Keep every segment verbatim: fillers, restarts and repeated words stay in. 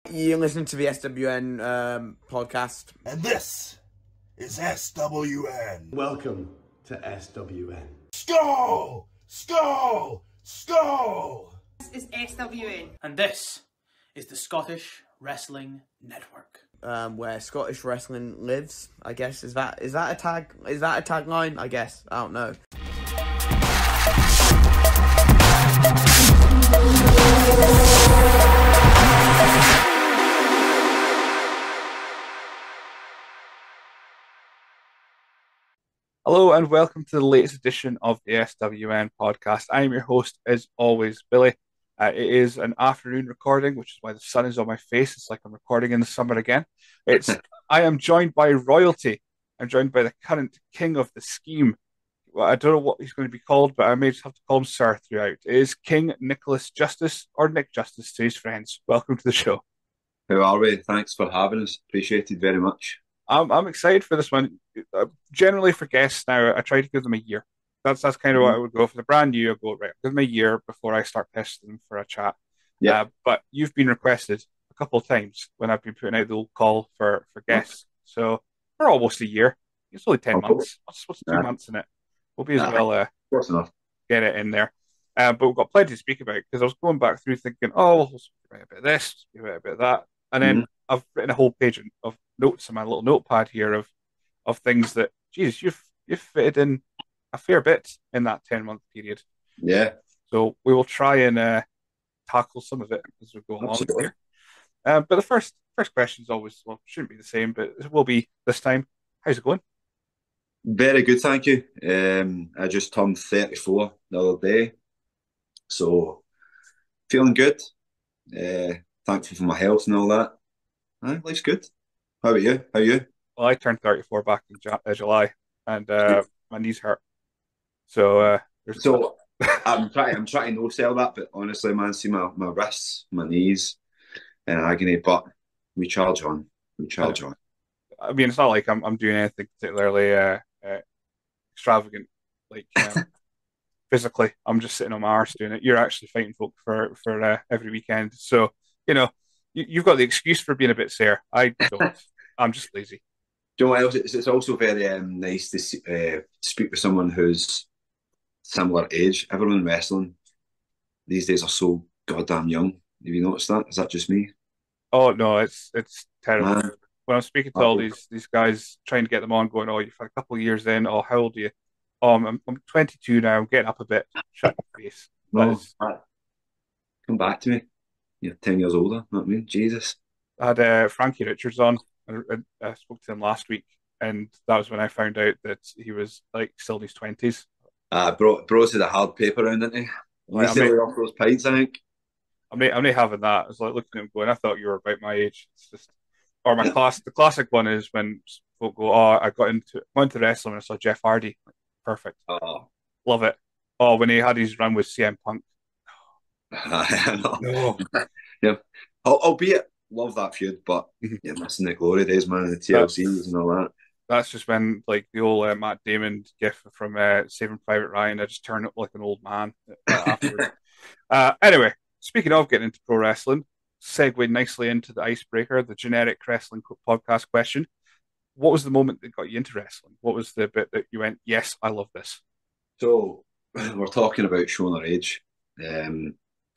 You're listening to the S W N um, podcast. And this is S W N. Welcome to S W N. Skull! Skull! Skull! This is S W N. And this is the Scottish Wrestling Network. Um, where Scottish wrestling lives, I guess. Is that is that a tag? Is that a tagline? I guess. I don't know. Hello and welcome to the latest edition of the S W N podcast. I am your host, as always, Billy. Uh, it is an afternoon recording, which is why the sun is on my face. It's like I'm recording in the summer again. It's I am joined by royalty. I'm joined by the current king of the scheme. Well, I don't know what he's going to be called, but I may just have to call him Sir throughout. It is King Nicholas Justice, or Nick Justice to his friends. Welcome to the show. How are we? Thanks for having us. Appreciated very much. I'm I'm excited for this one. Uh, generally, for guests now, I try to give them a year. That's that's kind of what I would go for. The brand new, I go right. Give them a year before I start testing them for a chat. Yeah. Uh, but you've been requested a couple of times when I've been putting out the old call for for guests. So we're almost a year. It's only ten Oh, months. What's, what's two yeah. months in it? We'll be as Nah. well uh, Close enough. get it in there. Uh, but we've got plenty to speak about because I was going back through thinking, oh, we'll speak about a bit of this, speak about a bit of that, and then Mhm. I've written a whole page of notes in my little notepad here of of things that, geez, you've you've fitted in a fair bit in that ten month period. Yeah. So we will try and uh, tackle some of it as we go along Absolutely. here. Uh, but the first first question is always, well, shouldn't be the same, but it will be this time. How's it going? Very good, thank you. Um, I just turned thirty-four the other day. So, feeling good. Uh, thankful for my health and all that. Aye, life's good. How about you? How are you? Well, I turned thirty-four back in Ju- uh, July, and uh, my knees hurt. So uh, there's So, I'm trying I'm trying to no sell that, but honestly, man, see my, my wrists, my knees in agony, but we charge on. We charge on. I mean, it's not like I'm I'm doing anything particularly uh, uh, extravagant, like um, physically. I'm just sitting on my arse doing it. You're actually fighting folk for for uh, every weekend, so you know you, you've got the excuse for being a bit sore. I don't. I'm just lazy. Do you know what else? It's, it's also very um, nice to see, uh, speak with someone who's similar age. Everyone in wrestling these days are so goddamn young. Have you noticed that? Is that just me? Oh no, it's it's terrible. Man. When I'm speaking to all these these guys, trying to get them on, going, "Oh, you've had a couple of years in. Oh, how old are you? Oh, I'm I'm twenty-two now. I'm getting up a bit. Shut your face." That No, is- right. Come back to me. You're ten years older. Know what I mean? Jesus. I had uh, Frankie Richards on. I, I, I spoke to him last week, and that was when I found out that he was like still in his twenties. Uh, bro, bro's had a hard paper round, didn't he? Like, He's I mean- off those pints, I think. I'm not, I'm not having that. It's like looking at him going, I thought you were about my age. It's just, or my class. The classic one is when folk go, "Oh, I got into went to wrestling and I saw Jeff Hardy." Perfect, Oh, love it. Oh, when he had his run with C M Punk. I know. No, Yeah. Al- Albeit, love that feud, but Mhm. yeah, missing the glory days, man, the T L Cs and all that. that's just when like the old uh, Matt Damon gif from uh, Saving Private Ryan. I just turned up like an old man uh, afterwards. uh, anyway, speaking of getting into pro wrestling, segue nicely into the icebreaker, the generic wrestling co- podcast question. What was the moment that got you into wrestling? What was the bit that you went, yes, I love this? So we're talking about showing our age. Um,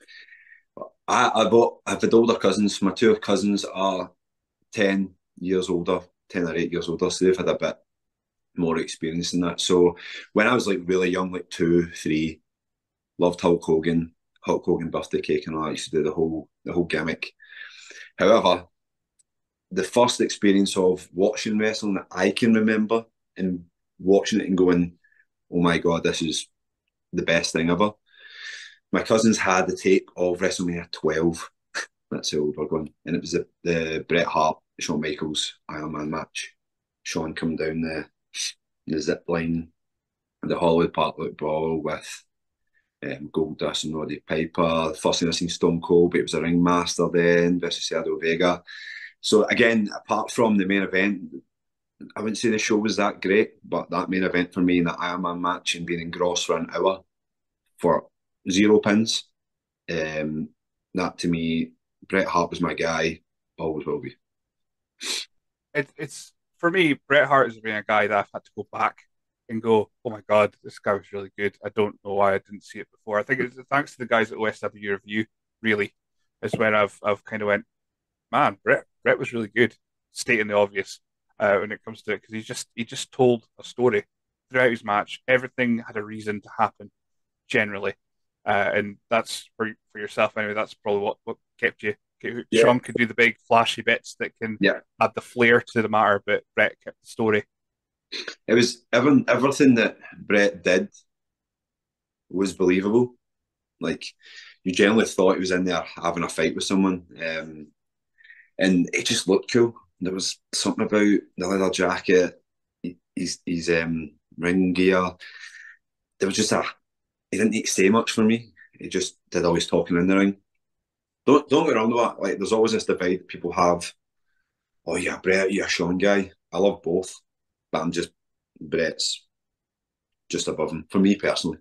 I, I've, got- I've had older cousins. My two cousins are ten years older, ten or eight years older, so they've had a bit more experience than that. So when I was like really young, like two, three, loved Hulk Hogan, Hulk Hogan birthday cake and all. I used to do the whole the whole gimmick. However, the first experience of watching wrestling that I can remember and watching it and going, oh my God, this is the best thing ever. My cousins had the tape of WrestleMania twelve. That's how old we're going. And it was the, the Bret Hart, Shawn Michaels Iron Man match. Shawn come down the, the zip line, the Hollywood Park Brawl with um, Goldust and Roddy Piper. The first thing I seen Stone Cold, but it was a ringmaster then versus Sergio Vega. So again, apart from the main event, I wouldn't say the show was that great, but that main event for me in the Iron Man match and being engrossed for an hour for zero pins, um, that to me, Bret Hart was my guy. always will be. It, it's for me, Bret Hart has been a guy that I've had to go back and go, oh my God, this guy was really good. I don't know why I didn't see it before. I think it's thanks to the guys at O S W Review, really, is when I've I've kind of went, man, Bret Bret was really good, stating the obvious uh, when it comes to it, because he just he just told a story throughout his match. Everything had a reason to happen, generally, uh, and that's for for yourself anyway. That's probably what, what kept you. Yeah. Sean could do the big flashy bits that can Yeah. add the flair to the matter, but Bret kept the story. It was everything, everything that Bret did was believable. Like, you generally thought he was in there having a fight with someone, um, and it just looked cool. There was something about the leather jacket, his his um, ring gear. There was just a. He didn't need to say much for me. He just did all his talking in the ring. Don't don't get wrong though. Like, there's always this divide that people have. Oh, you're a Bret, you're a Sean guy. I love both, but I'm just Bret's just above him for me personally.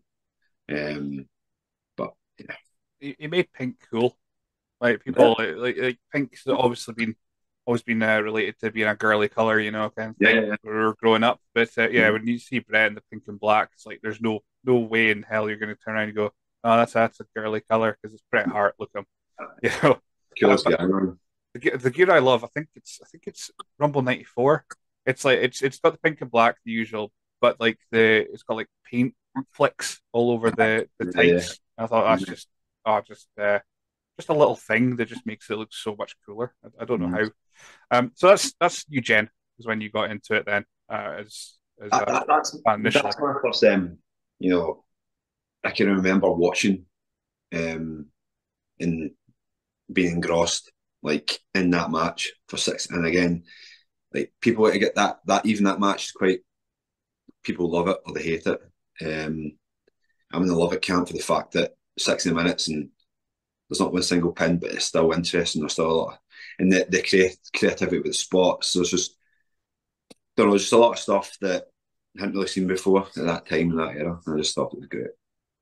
Um, but yeah, He, he made pink cool. Like people like like, like pink's obviously been always been uh, related to being a girly color, you know, kind of thing. Yeah, yeah, yeah. When we were growing up, but uh, yeah, Mhm. when you see Bret in the pink and black, it's like there's no no way in hell you're going to turn around and go, oh, that's that's a girly color because it's Bret Hart. Look him, you know. coolest Uh, guy, man. The, ge- the gear I love, I think it's I think it's Rumble ninety-four. It's like it's it's got the pink and black, the usual, but like the it's got like paint flicks all over the the Yeah, tights. I thought that's just oh just uh, just a little thing that just makes it look so much cooler. I, I don't know Mhm. how. Um, so that's that's you, Jen, is when you got into it then uh, as as That, a that, that's fan initially. that's my first. Um, you know, I can remember watching, um, and being engrossed like in that match for six. And again, like people to get that that even that match is quite. People love it or they hate it. Um, I'm in the love it camp for the fact that sixty minutes and there's not one single pin, but it's still interesting. There's still a lot, of, and the the creat- creativity with the spots. There's just don't know, just a lot of stuff that I hadn't really seen before at that time in that era. And I just thought it was great.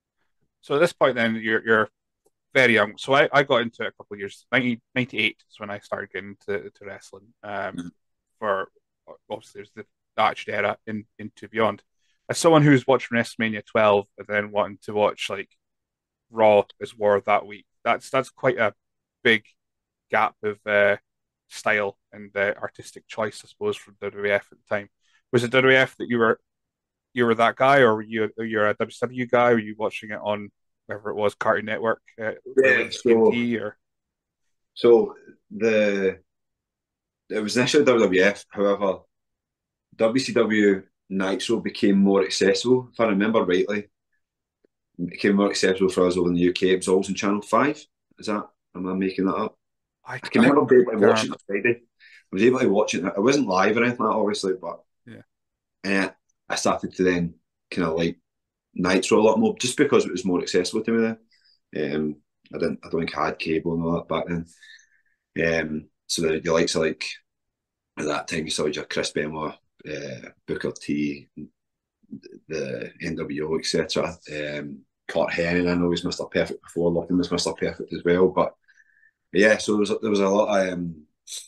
So at this point, then you're you're very young. So I, I got into it a couple of years. nineteen ninety-eight is when I started getting into to wrestling. Um, Mhm. for obviously there's the Attitude Era in, into beyond. As someone who's watching WrestleMania twelve and then wanting to watch like Raw as War that week, that's that's quite a big gap of uh, style and uh, artistic choice, I suppose, from W W F at the time. Was it W W F that you were you were that guy, or were you you're a W C W guy? Were you watching it on wherever it was, Cartoon Network, uh, Yeah, so T N T, or so the it was initially W W F. However, W C W Nitro became more accessible. If I remember rightly, it became more accessible for us over in the U K. It was always on Channel Five. Is that? Am I making that up? I I can I remember being able to watch it can't. on Friday. I was able to watch it. It wasn't live or anything like that, obviously, but Yeah. uh, I started to then kind of like Nitro a lot more, just because it was more accessible to me then. Um, I didn't. I don't think I had cable and all that back then. Um, so the, the likes of like at that time you saw your Chris Benoit, uh, Booker T, the N W O, et cetera. Um, Kurt Hennig, I know he's Mister Perfect before. Looking was Mister Perfect as well, but yeah. So there was there was a lot of um,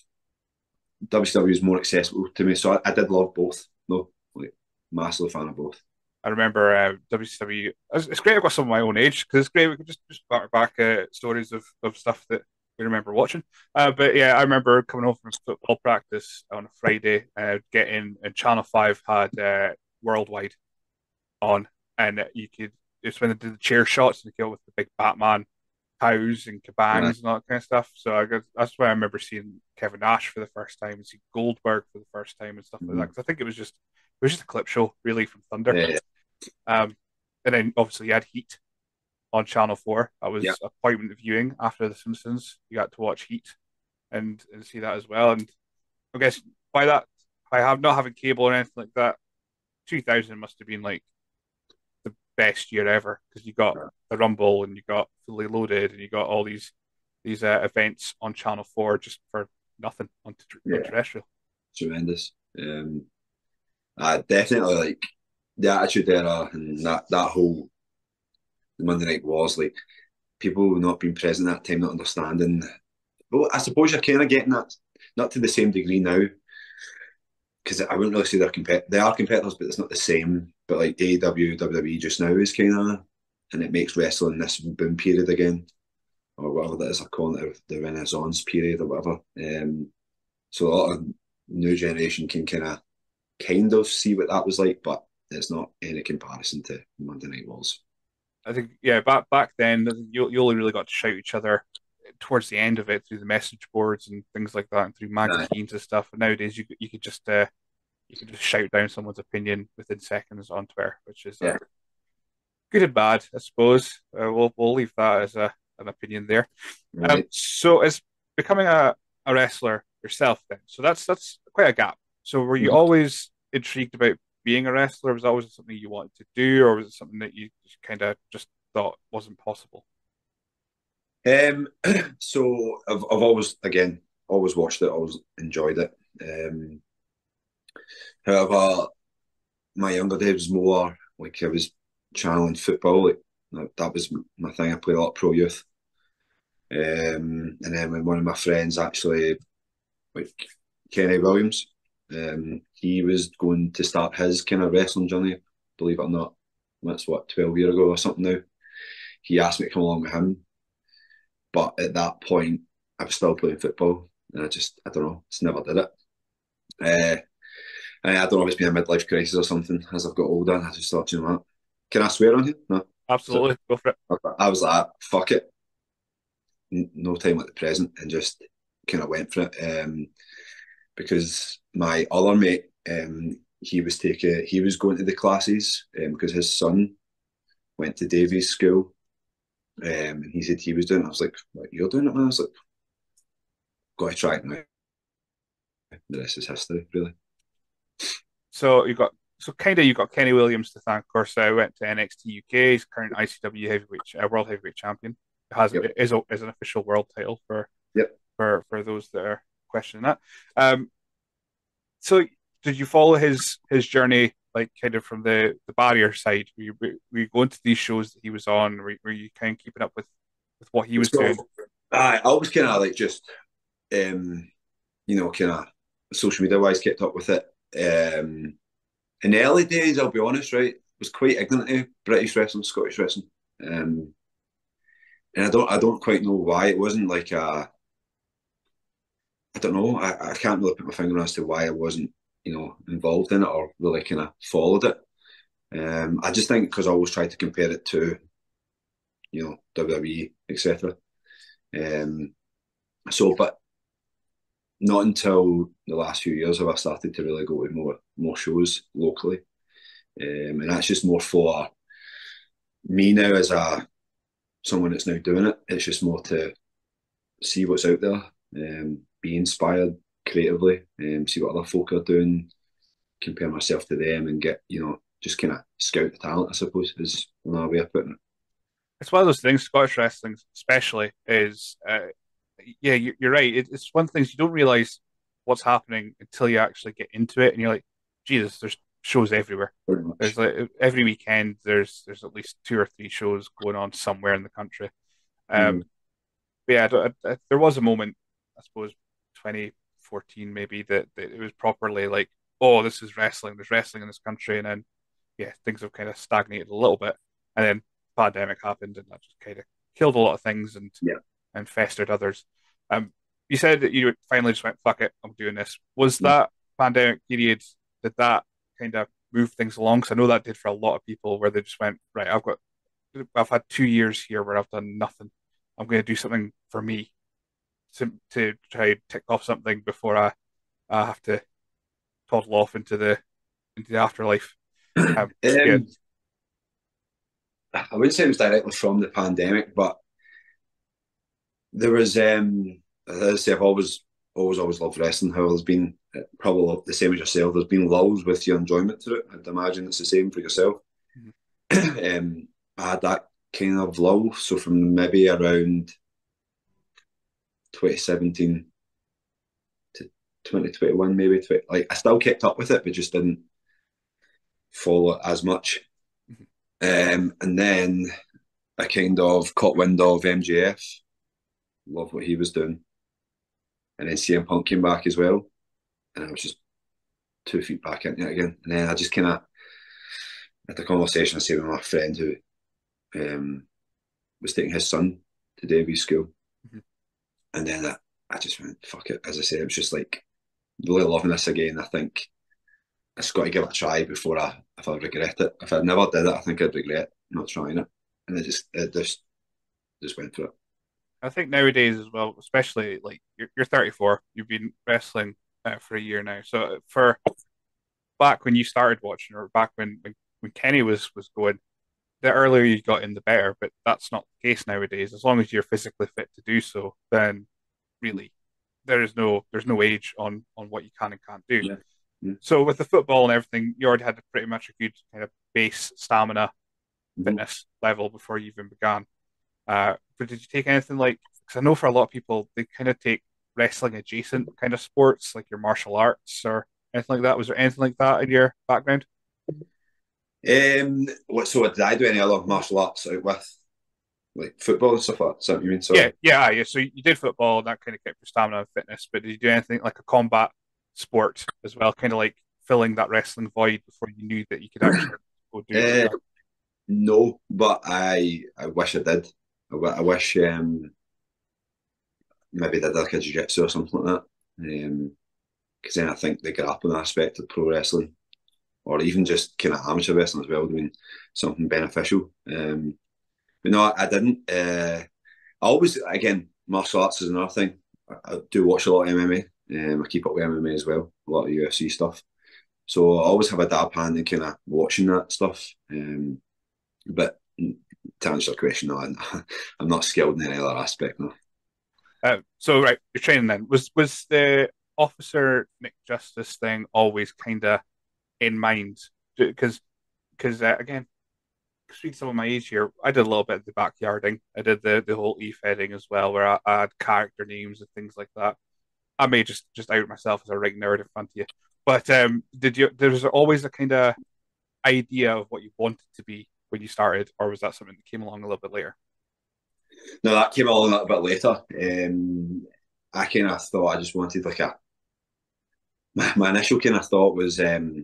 W C W was more accessible to me, so I, I did love both. No, like massive fan of both. I remember uh, W C W. It's, it's great I've got some of my own age because it's great we can just just back back uh, stories of, of stuff that we remember watching. Uh, but yeah, I remember coming home from football practice on a Friday, uh, getting and Channel Five had uh, Worldwide on, and you could it's when they did the chair shots and they came with the big Batman cows and Uh, cabangs and all that kind of stuff. So I guess that's why I remember seeing Kevin Nash for the first time and see Goldberg for the first time and stuff like that. mhm. Because I think it was just it was just a clip show really from Thunder. Yeah, Um, and then obviously you had Heat on Channel Four. That yeah. was appointment viewing after The Simpsons. You got to watch Heat and, and see that as well. And I guess by that, I have not having cable or anything like that. two thousand must have been like the best year ever because you got the Rumble and you got Fully Loaded and you got all these these uh, events on Channel Four just for nothing on, on Yeah, terrestrial. tremendous. Um, I definitely like the Attitude Era and that that whole Monday Night Wars. Like people not being present at that time, not understanding well, I suppose you're kind of getting that, not to the same degree now, because I wouldn't really say they're compet. They are competitors, but it's not the same. But like A E W, W W E just now is kind of, and it makes wrestling this boom period again, or whatever that is, I call it the Renaissance period or whatever. Um, so a lot of new generation can kind of, kind of see what that was like, but it's not any comparison to Monday Night Wars. I think, yeah, back back then, you, you only really got to shout each other towards the end of it through the message boards and things like that, and through magazines and stuff. And nowadays, you you could just uh, you could just shout down someone's opinion within seconds on Twitter, which is uh, Yeah. good and bad, I suppose. Uh, we'll we'll leave that as a an opinion there. Um, Right. so, as becoming a, a wrestler yourself, then, so that's that's quite a gap. So, were you Mhm. always intrigued about being a wrestler? Was that always something you wanted to do, or was it something that you just kind of just thought wasn't possible? Um, so I've I've always again always watched it, always enjoyed it. Um, however, my younger days was more like I was channeling football. Like that, that was my thing. I played a lot of pro youth. Um, and then when one of my friends actually, like Kenny Williams, um, he was going to start his kind of wrestling journey. Believe it or not, that's what twelve years ago or something now. He asked me to come along with him. But at that point, I was still playing football, and I just, I don't know, just never did it. Uh, and I don't know if it's been a midlife crisis or something as I've got older. And I just thought, you know what? Can I swear on you? No. Absolutely, go for it. I was like, fuck it. No time like the present, and just kind of went for it. Um, because my other mate, um, he was taking, he was going to the classes um, because his son went to Davies School. Um, and he said he was doing it. I was like, what, you're doing it, man? I was like, got to try it now. The rest is history, really. So you got so kind of you got Kenny Williams to thank. Of course, I went to N X T U K. He's current I C W heavyweight uh, world heavyweight champion. It has Yep. it is a, is an official world title for Yep. for for those that are questioning that. Um, so did you follow his his journey like kind of from the the barrier side? Were you, were you going to these shows that he was on? Were, were you kind of keeping up with with what he was So, doing? I, I was kind of like just, um, you know, kind of social media wise kept up with it. Um, in the early days, I'll be honest, right, was quite ignorant of British wrestling, Scottish wrestling, um, and I don't, I don't quite know why. It wasn't like a, I don't know, I, I can't really put my finger on as to why I wasn't, you know, involved in it or really kind of followed it. Um, I just think because I always tried to compare it to, you know, W W E, et cetera. Um, so, but not until the last few years have I started to really go to more more shows locally, um, and that's just more for me now as a someone that's now doing it. It's just more to see what's out there, um, be inspired creatively, um, see what other folk are doing, compare myself to them, and get you know just kind of scout the talent. I suppose is another way of putting it. It's one of those things. Scottish wrestling, especially, is uh, yeah, you're, you're right. It, it's one of the things you don't realize what's happening until you actually get into it, and you're like, Jesus, there's shows everywhere. Pretty much. There's like every weekend, there's there's at least two or three shows going on somewhere in the country. Um, Mm. but yeah, I, I, there was a moment, I suppose, twenty fourteen maybe that, that it was properly like, oh, this is wrestling. There's wrestling in this country, and then yeah, things have kind of stagnated a little bit, and then the pandemic happened, and that just kind of killed a lot of things and Yeah. and festered others. Um, you said that you finally just went, fuck it, I'm doing this. Was Mm. that pandemic period, did that kind of move things along? Because I know that did for a lot of people where they just went, right, I've got, I've had two years here where I've done nothing. I'm going to do something for me to, to try and tick off something before I, I have to toddle off into the into the afterlife. Um, yeah, Um, I wouldn't say it was directly from the pandemic, but there was, um, as I say, I've always, always, always loved wrestling. However, there's been uh, probably the same as yourself. There's been lulls with your enjoyment to it. I'd imagine it's the same for yourself. Mhm. um, I had that kind of lull. So from maybe around twenty seventeen to twenty twenty-one, maybe twenty, like I still kept up with it, but just didn't follow it as much. Mhm. Um, and then I kind of caught wind of M J F. Love what he was doing. and then C M Punk came back as well, and I was just two feet back into it again. And then I just kind of had a conversation I say with my friend who um, was taking his son to debut school, mm-hmm. and then I, I just went, fuck it. As I say, it was just like really loving this again. I think I just got to give it a try before I, if I regret it. If I never did it, I think I'd regret not trying it. And I just, it just, just went for it. I think nowadays as well, especially like you're, you're thirty-four, you've been wrestling uh, for a year now. So for back when you started watching, or back when, when, when Kenny was, was going, the earlier you got in, the better. But that's not the case nowadays. As long as you're physically fit to do so, then really there is no there's no age on on what you can and can't do. Yeah. Yeah. So with the football and everything, you already had pretty much a good kind of base stamina, mm-hmm. fitness level before you even began. Uh, but did you take anything like? Because I know for a lot of people, they kind of take wrestling adjacent kind of sports, like your martial arts or anything like that. Was there anything like that in your background? Um, what? So did I do any other martial arts out with, like football and stuff like that? Is that what you mean? So yeah, yeah, yeah. So you did football, and that kind of kept your stamina and fitness. But did you do anything like a combat sport as well, kind of like filling that wrestling void before you knew that you could actually go do it? Uh, no, but I I wish I did. I, I wish um, maybe did like a jiu-jitsu or something like that. Because um, then I think the grappling aspect of pro wrestling, or even just kind of amateur wrestling as well, would mean something beneficial. Um, but no, I, I didn't. Uh, I always, again, martial arts is another thing. I, I do watch a lot of M M A. Um, I keep up with M M A as well, a lot of U F C stuff. So I always have a dab hand in kind of watching that stuff. Um, but to answer your question, no, I'm, I'm not skilled in any other aspect, no. Uh, so, right, your training then. Was was the Officer Nick Justice thing always kind of in mind? Because, because uh, again, speaking to some of my age here, I did a little bit of the backyarding. I did the, the whole e-fedding as well, where I, I had character names and things like that. I may just just out myself as a right nerd in front of you, but um, did you? There was always a kind of idea of what you wanted to be when you started, or was that something that came along a little bit later? No, that came along a little bit later. Um, I kind of thought I just wanted like a. My, my initial kind of thought was um,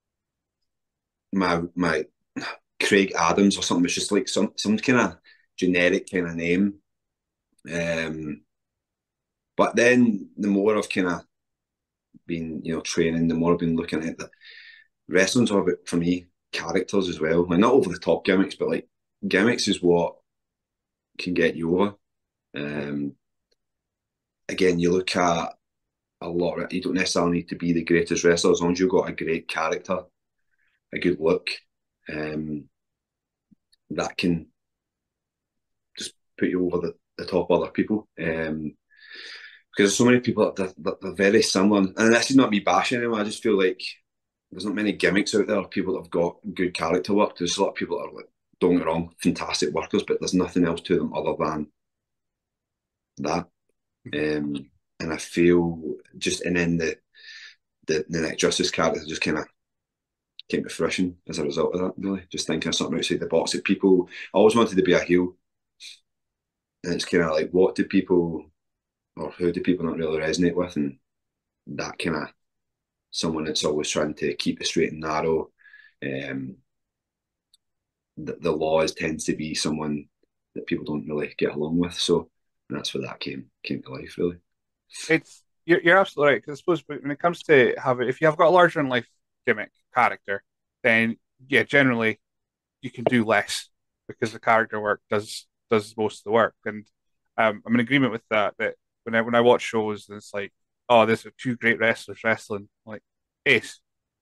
my my Craig Adams or something. It's just like some some kind of generic kind of name. Um, But then the more I've kind of been, you know, training, the more I've been looking at that. Wrestling's all about, for me, characters as well. Like not over the top gimmicks, but like gimmicks is what can get you over. Um, again, you look at a lot of, you don't necessarily need to be the greatest wrestler as long as you've got a great character, a good look. Um, that can just put you over the, the top of other people. Um, Because there's so many people that are, that are very similar. And this is not me bashing them. I just feel like there's not many gimmicks out there. People that have got good character work. There's a lot of people that are, like, don't get me wrong, fantastic workers, but there's nothing else to them other than that. Um, and I feel just, and then the the, the Nick Justice character just kind of came to fruition as a result of that, really. Just thinking of something outside the box that people, I always wanted to be a heel. And it's kind of like, what do people, or who do people not really resonate with? And that kind of someone that's always trying to keep it straight and narrow. Um, the, the laws tends to be someone that people don't really get along with. So that's where that came came to life, really. It's you're, you're absolutely right. Because I suppose when it comes to having, if you have got a larger than life gimmick character, then yeah, generally you can do less because the character work does does most of the work. And um, I'm in agreement with that. That when I when I watch shows, and it's like, oh, there's two great wrestlers wrestling. I'm like, Ace,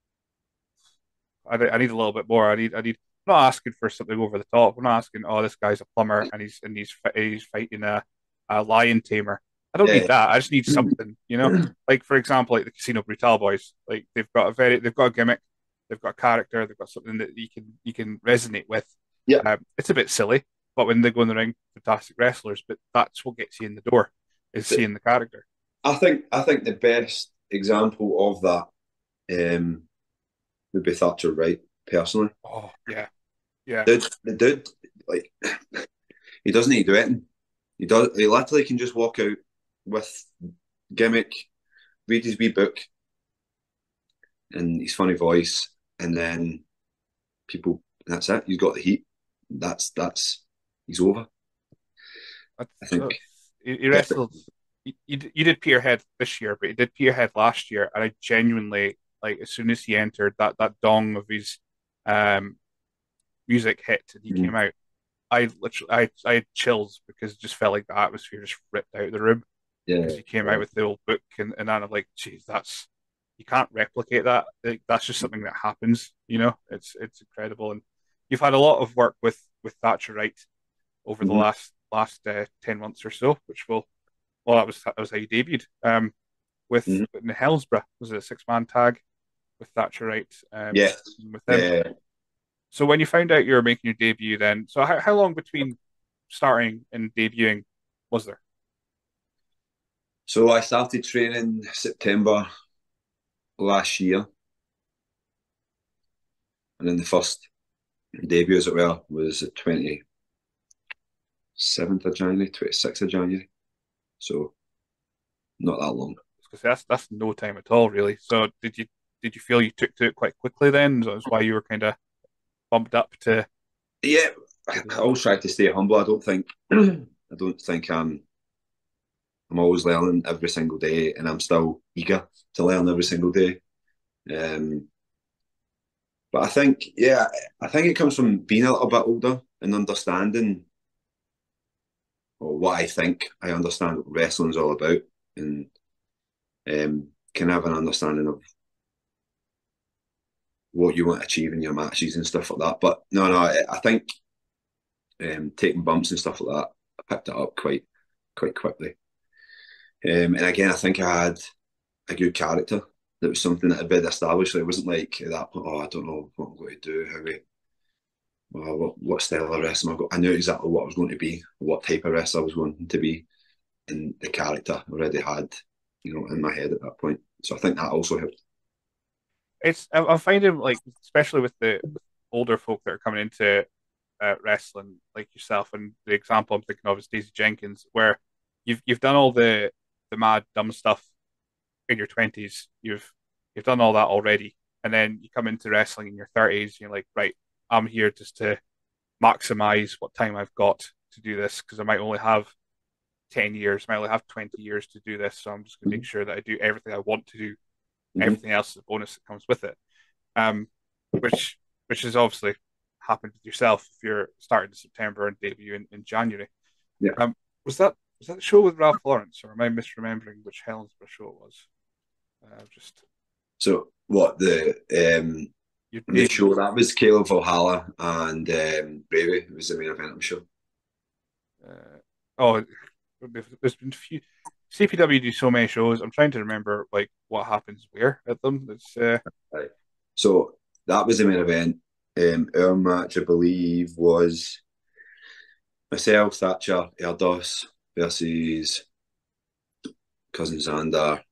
I, I need a little bit more. I need I need. I'm not asking for something over the top. I'm not asking, oh, this guy's a plumber and he's and he's he's fighting a, a lion tamer. I don't Yeah. need that. I just need something, you know. Like for example, like the Casino Brutal boys. Like they've got a very they've got a gimmick, they've got a character, they've got something that you can you can resonate with. Yeah. Um, it's a bit silly, but when they go in the ring, fantastic wrestlers. But that's what gets you in the door, is seeing the character. I think I think the best example of that um, would be Thatcher Wright, personally. Oh yeah, yeah. Dude, the dude, like, he doesn't need to do anything. He does. He literally can just walk out with gimmick, read his wee book, and his funny voice, and then people. That's it. He's got the heat. That's that's. He's over. That's, I think. uh, he, he wrestled. You, you you did Peterhead this year, but he did Peterhead last year, and I genuinely like as soon as he entered that that dong of his um music hit and he Mm. came out. I literally I I had chills because it just felt like the atmosphere just ripped out of the room Yeah. because he came out with the old book and and then I'm like, geez, that's you can't replicate that. Like, that's just something that happens, you know. It's it's incredible, and you've had a lot of work with with Thatcher Wright over the Mhm. last last uh, ten months or so, which will well that was that was how you debuted um with Mhm. in Hellsborough was it a six man tag with Thatcher Wright um Yeah. with him. Yeah. So when you found out you were making your debut, then so how how long between starting and debuting was there? So I started training September last year, and then the first debut, as it were, was the twenty seventh of January, twenty sixth of January. So not that long. Because that's that's no time at all, really. So did you did you feel you took to it quite quickly then? So that's why you were kind of bumped up to. Yeah, I always try to stay humble. I don't think I don't think I'm I'm always learning every single day, and I'm still eager to learn every single day. Um, but I think, yeah, I think it comes from being a little bit older and understanding, or what I think I understand what wrestling's all about, and um, can have an understanding of what you want to achieve in your matches and stuff like that. But no, no, I, I think um, taking bumps and stuff like that, I picked it up quite, quite quickly. Um, and again, I think I had a good character. That was something that had been established. It wasn't like at that point, oh, I don't know what I'm going to do, how we, well, what, what style of wrestling I've got. I knew exactly what I was going to be, what type of wrestler I was going to be, and the character already had, you know, in my head at that point. So I think that also helped. It's I- I'm finding like especially with the with older folk that are coming into uh, wrestling like yourself, and the example I'm thinking of is Daisy Jenkins, where you've you've done all the the mad dumb stuff in your twenties. You've you've done all that already, and then you come into wrestling in your thirties. And you're like, right, I'm here just to maximize what time I've got to do this because I might only have ten years, I might only have twenty years to do this. So I'm just going to make sure that I do everything I want to do. Mhm. Everything else is a bonus that comes with it. Um, which which has obviously happened with yourself if you're starting in September and debut in, in January. Yeah. Um, was that was that the show with Ralph Lawrence, or am I misremembering which Helensburgh show it was? Uh, just So what the um, your the debut. show that was Caleb Valhalla and um, Bravey. It was the main event, I'm sure. Uh, oh, there's been a few. C P W do so many shows. I'm trying to remember like what happens where at them. It's uh, Right. So that was the main event. Um, our match, I believe, was myself, Thatcher, Erdos versus Cousin Xander.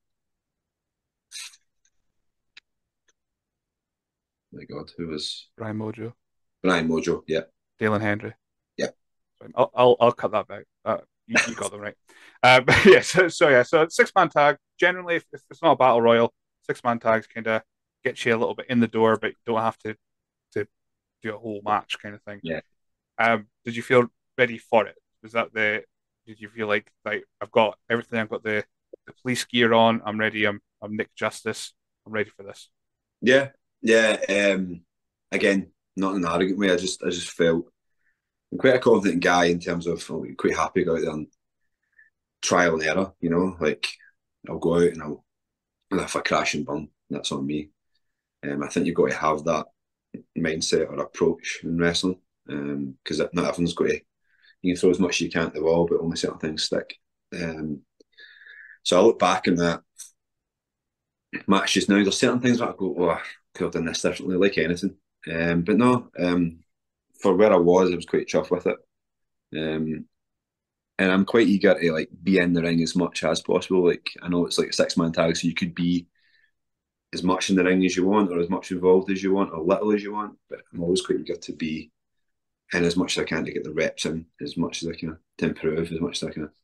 My God, who was Brian Mojo, Brian Mojo? Yeah, Dalen Hendry. yeah. I'll I'll, I'll cut that back. Uh, you, you got them right. Uh, but yeah, so, so yeah, so six man tag. Generally, if, if it's not a battle royal, six man tags kind of get you a little bit in the door, but you don't have to to do a whole match kind of thing. Yeah. Um, did you feel ready for it? Was that the? Did you feel like like I've got everything? I've got the the police gear on. I'm ready. I'm I'm Nick Justice. I'm ready for this. Yeah, yeah. Um, again, not in an arrogant way. I just, I just felt I'm quite a confident guy in terms of I'm quite happy to go out there and trial and error. You know, like I'll go out and I'll, and if I crash and burn, that's on me. Um, I think you've got to have that mindset or approach in wrestling because um, not everyone's got to. You can throw as much as you can at the wall, but only certain things stick. Um, so I look back in that match just now. There's certain things that I go, oh, I could have done this differently, like anything. Um, but no, um, for where I was, I was quite chuffed with it. Um, and I'm quite eager to like be in the ring as much as possible. Like I know it's like a six man tag, so you could be as much in the ring as you want, or as much involved as you want, or little as you want. But I'm always quite eager to be in as much as I can to get the reps in, as much as I can to improve, as much as I can.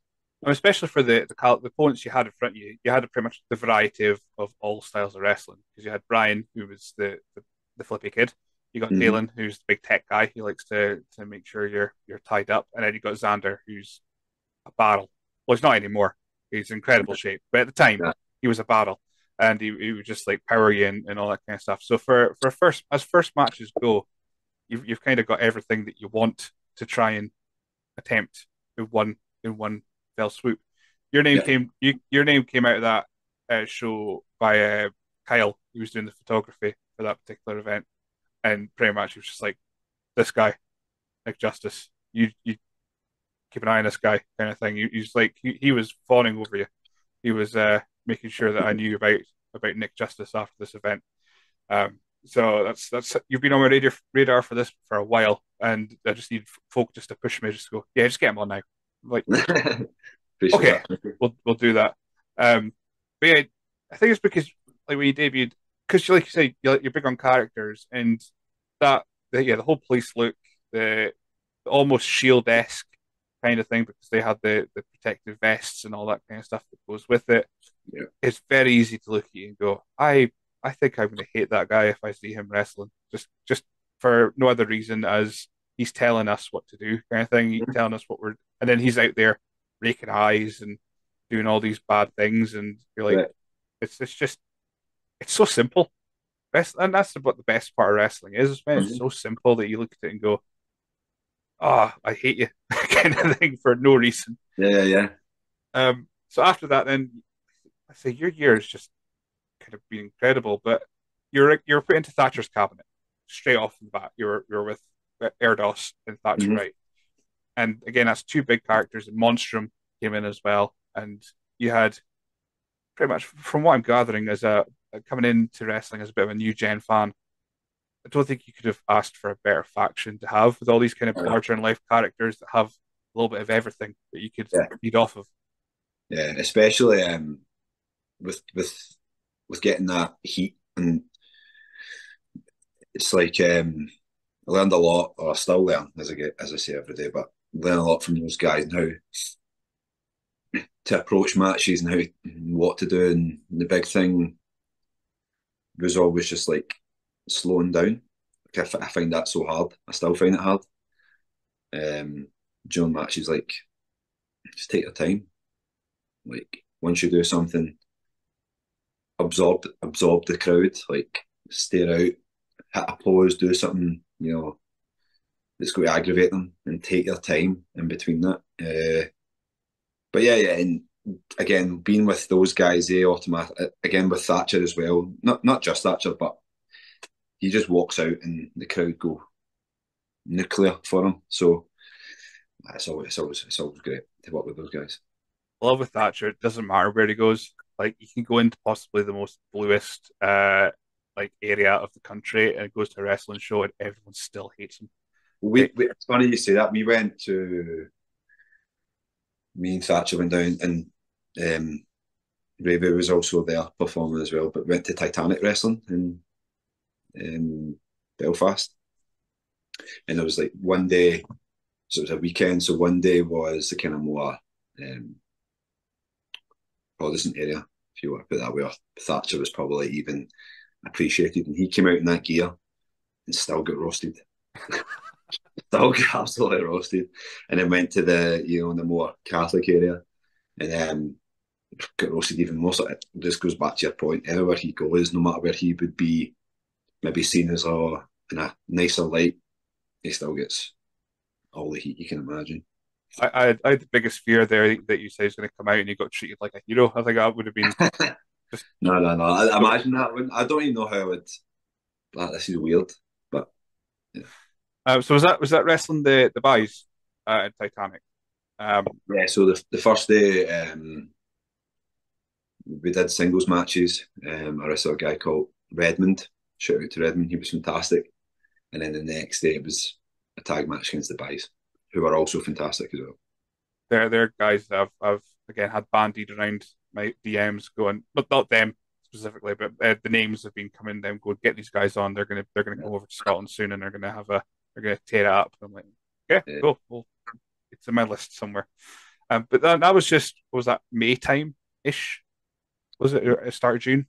And especially for the the, cal- the opponents you had in front of you, you had pretty much the variety of, of all styles of wrestling because you had Brian, who was the, the, the flippy kid. You got Mhm. Dalen, who's the big tech guy. He likes to to make sure you're you're tied up, and then you got Xander, who's a battle. Well, he's not anymore. He's in incredible shape, but at the time Yeah. he was a battle, and he, he would just like power you in and all that kind of stuff. So for for first as first matches go, you've you've kind of got everything that you want to try and attempt in one in one fell swoop. Your name Yeah. came you, your name came out of that uh, show by uh, Kyle. He was doing the photography for that particular event, and pretty much he was just like, "This guy, Nick Justice, you you keep an eye on this guy," kind of thing. He, he's like he, he was fawning over you. He was uh, making sure that I knew about about Nick Justice after this event. Um, so that's that's you've been on my radar radar for this for a while, and I just need folk just to push me, just go, yeah, just get him on now. Like, Appreciate okay, that. we'll we'll do that. Um, but yeah, I think it's because like when you debuted, because like you say, you're, you're big on characters, and that the, yeah, the whole police look, the, the almost Shield-esque kind of thing, because they had the the protective vests and all that kind of stuff that goes with it. Yeah. It's very easy to look at you and go, I I think I'm going to hate that guy if I see him wrestling. Just just for no other reason as he's telling us what to do, kind of thing. He's telling us what we're, and then he's out there raking eyes and doing all these bad things, and you're like, Right. it's it's just it's so simple. Best, and that's what the best part of wrestling is, man. It's Mhm. so simple that you look at it and go, "Ah, oh, I hate you," kind of thing for no reason. Yeah, yeah, yeah. Um, so after that, then I say your year has just kind of been incredible, but you're you're put into Thatcher's cabinet straight off the bat. You're you're with Erdos and Thatcher, Mhm. right? And again, that's two big characters. And Monstrum came in as well, and you had pretty much, from what I'm gathering, as a coming into wrestling as a bit of a new gen fan. I don't think you could have asked for a better faction to have with all these kind of Right. larger in life characters that have a little bit of everything that you could Yeah. feed off of. Yeah, especially um, with with with getting that heat, and it's like um, I learned a lot, or I still learn as I get as I say every day, but learn a lot from those guys and how to approach matches and how what to do. And the big thing was always just like slowing down. Like I, I find that so hard. I still find it hard. Um, during matches, like just take your time. Like once you do something, absorb absorb the crowd. Like stare out, hit a pause, do something you know that's going to aggravate them, and take your time in between that. Uh, but yeah, yeah, and again, being with those guys, they automatic again with Thatcher as well. Not not just Thatcher, but he just walks out and the crowd go nuclear for him. So it's always it's always it's always great to work with those guys. Love with Thatcher, it doesn't matter where he goes. Like you can go into possibly the most bluest uh like area of the country and goes to a wrestling show and everyone still hates him. We, It, we it's funny you say that. We went to me and Thatcher went down, and um, Ravy was also there performing as well. But went to Titanic Wrestling in in Belfast, and it was like one day, so it was a weekend. So one day was the kind of more um, Protestant area, if you want to put it that way. Or Thatcher was probably even appreciated, and he came out in that gear and still got roasted. Still got absolutely roasted, and then went to the you know the more Catholic area, and um, got roasted even more. So it just goes back to your point. Everywhere he goes, no matter where he would be, maybe seen as a in a nicer light, he still gets all the heat you can imagine. I, I, had, I had the biggest fear there that you say he's going to come out and he got treated like a hero. I think that would have been just No, no, no. I, imagine that. I don't even know how I would. Like, this is weird, but yeah. Um, so was that was that wrestling the the boys uh, in Titanic? Um, Yeah. So the the first day, um, we did singles matches. Um, I wrestled a guy called Redmond. Shout out to Redmond. He was fantastic. And then the next day it was a tag match against the boys, who were also fantastic as well. they're they're guys that I've, I've again had bandied around my D Ms going, but not them specifically, but uh, the names have been coming. Them go get these guys on. They're gonna they're gonna come over to Scotland soon, and they're gonna have a they're gonna tear it up. I'm like, yeah, Yeah. cool. Well, it's in my list somewhere. Um, but that, that was just, was that May time ish? Was it or start of June?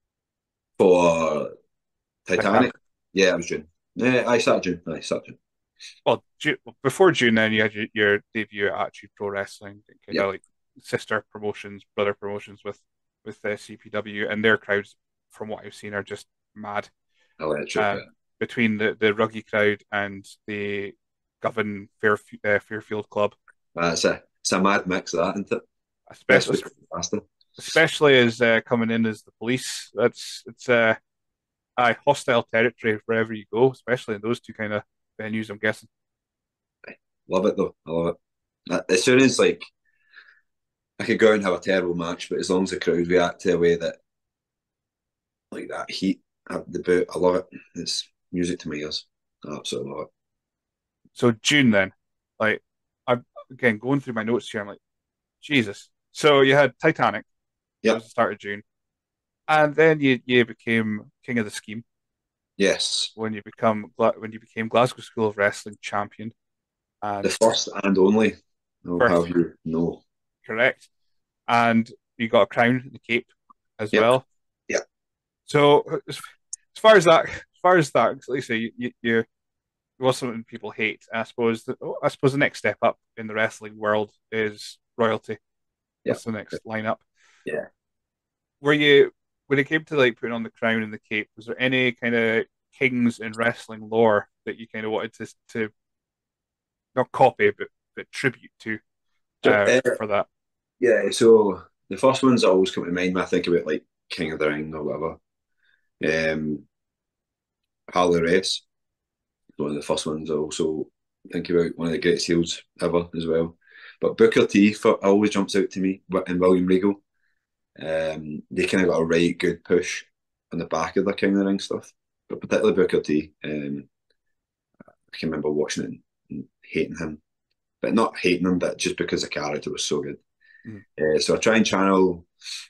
For Titanic, Titanic. yeah, it was June. Yeah, I started June. I started June. Well, Ju before June, then you had your, your debut at Attitude Pro Wrestling, kind Yeah, of like sister promotions, brother promotions with with uh, C P W, and their crowds, from what I've seen, are just mad. electric. Uh, Yeah. between the the Ruggy crowd and the Govan Fair, uh, Fairfield Club, Uh, it's a it's a mad mix of that, isn't it? Best especially way faster. especially as uh, coming in as the police. That's it's uh, aye, hostile territory wherever you go, especially in those two kind of venues. I'm guessing. Love it though. I love it. Uh, As soon as like I could go out and have a terrible match, but as long as the crowd react to a way that like that heat at the boot, I love it. It's music to my ears. I absolutely love it. So June then, like I'm again going through my notes here. I'm like, Jesus. So you had Titanic. That was Yep. the start of June, and then you you became King of the Scheme Yes. when you become when you became Glasgow School of Wrestling champion The and first and only. I'll first, have you know. correct, and you got a crown and the cape as Yep. well. Yep. So as, as far as that, as far as that, like I say, you, you, you was something people hate. I suppose the, I suppose the next step up in the wrestling world is royalty. Yep. That's the next lineup. Yeah. Were you when it came to like putting on the crown and the cape? Was there any kind of kings in wrestling lore that you kind of wanted to to not copy but but tribute to So, uh, uh, for that? yeah, so the first ones that always come to mind when I think about like King of the Ring or whatever. Um, Harley Race, one of the first ones I also think about, one of the greatest heels ever as well. But Booker T for, always jumps out to me, and William Regal. Um, they kind of got a right good push on the back of the King of the Ring stuff, but particularly Booker T. Um, I can remember watching it and, and hating him, but not hating him, but just because the character was so good. Mm. Uh, so I try and channel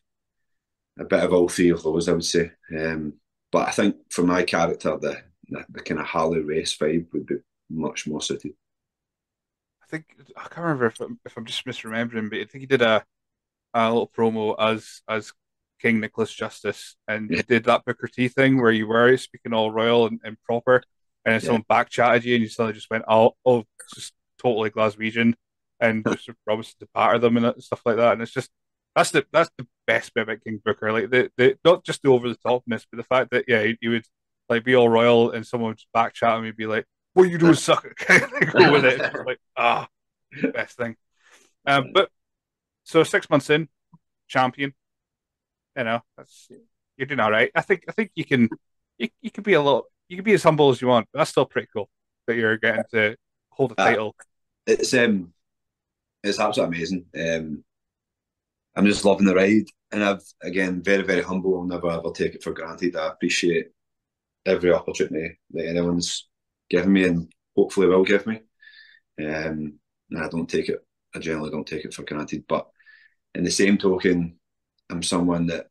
a bit of all three of those, I would say. Um, but I think for my character, the, the, the kind of Harley Race vibe would be much more suited. I think I can't remember if I'm, if I'm just misremembering, but I think he did a, a little promo as as King Nicholas Justice, and Yeah, you did that Booker T thing where you were speaking all royal and, and proper, and then yeah, someone back chatted you, and you suddenly just went, "Oh, oh, it's just totally Glaswegian," and just promised to batter them and stuff like that. And it's just that's the that's the best bit about King Booker, like the, the not just the over the topness, but the fact that yeah, he, he would like be all royal, and someone would back chat him and be like, "What you doing, sucker?" Kind of go with it. It's just like ah, best thing. Um, but so six months in, champion, you know, that's you're doing all right. I think I think you can you, you can be a little you can be as humble as you want, but that's still pretty cool that you're getting to hold a uh, title. it's um, it's absolutely amazing. Um, I'm just loving the ride, and I've again very very humble. I'll never ever take it for granted. I appreciate every opportunity that anyone's given me, and hopefully will give me. Um, and I don't take it. I generally don't take it for granted. But in the same token, I'm someone that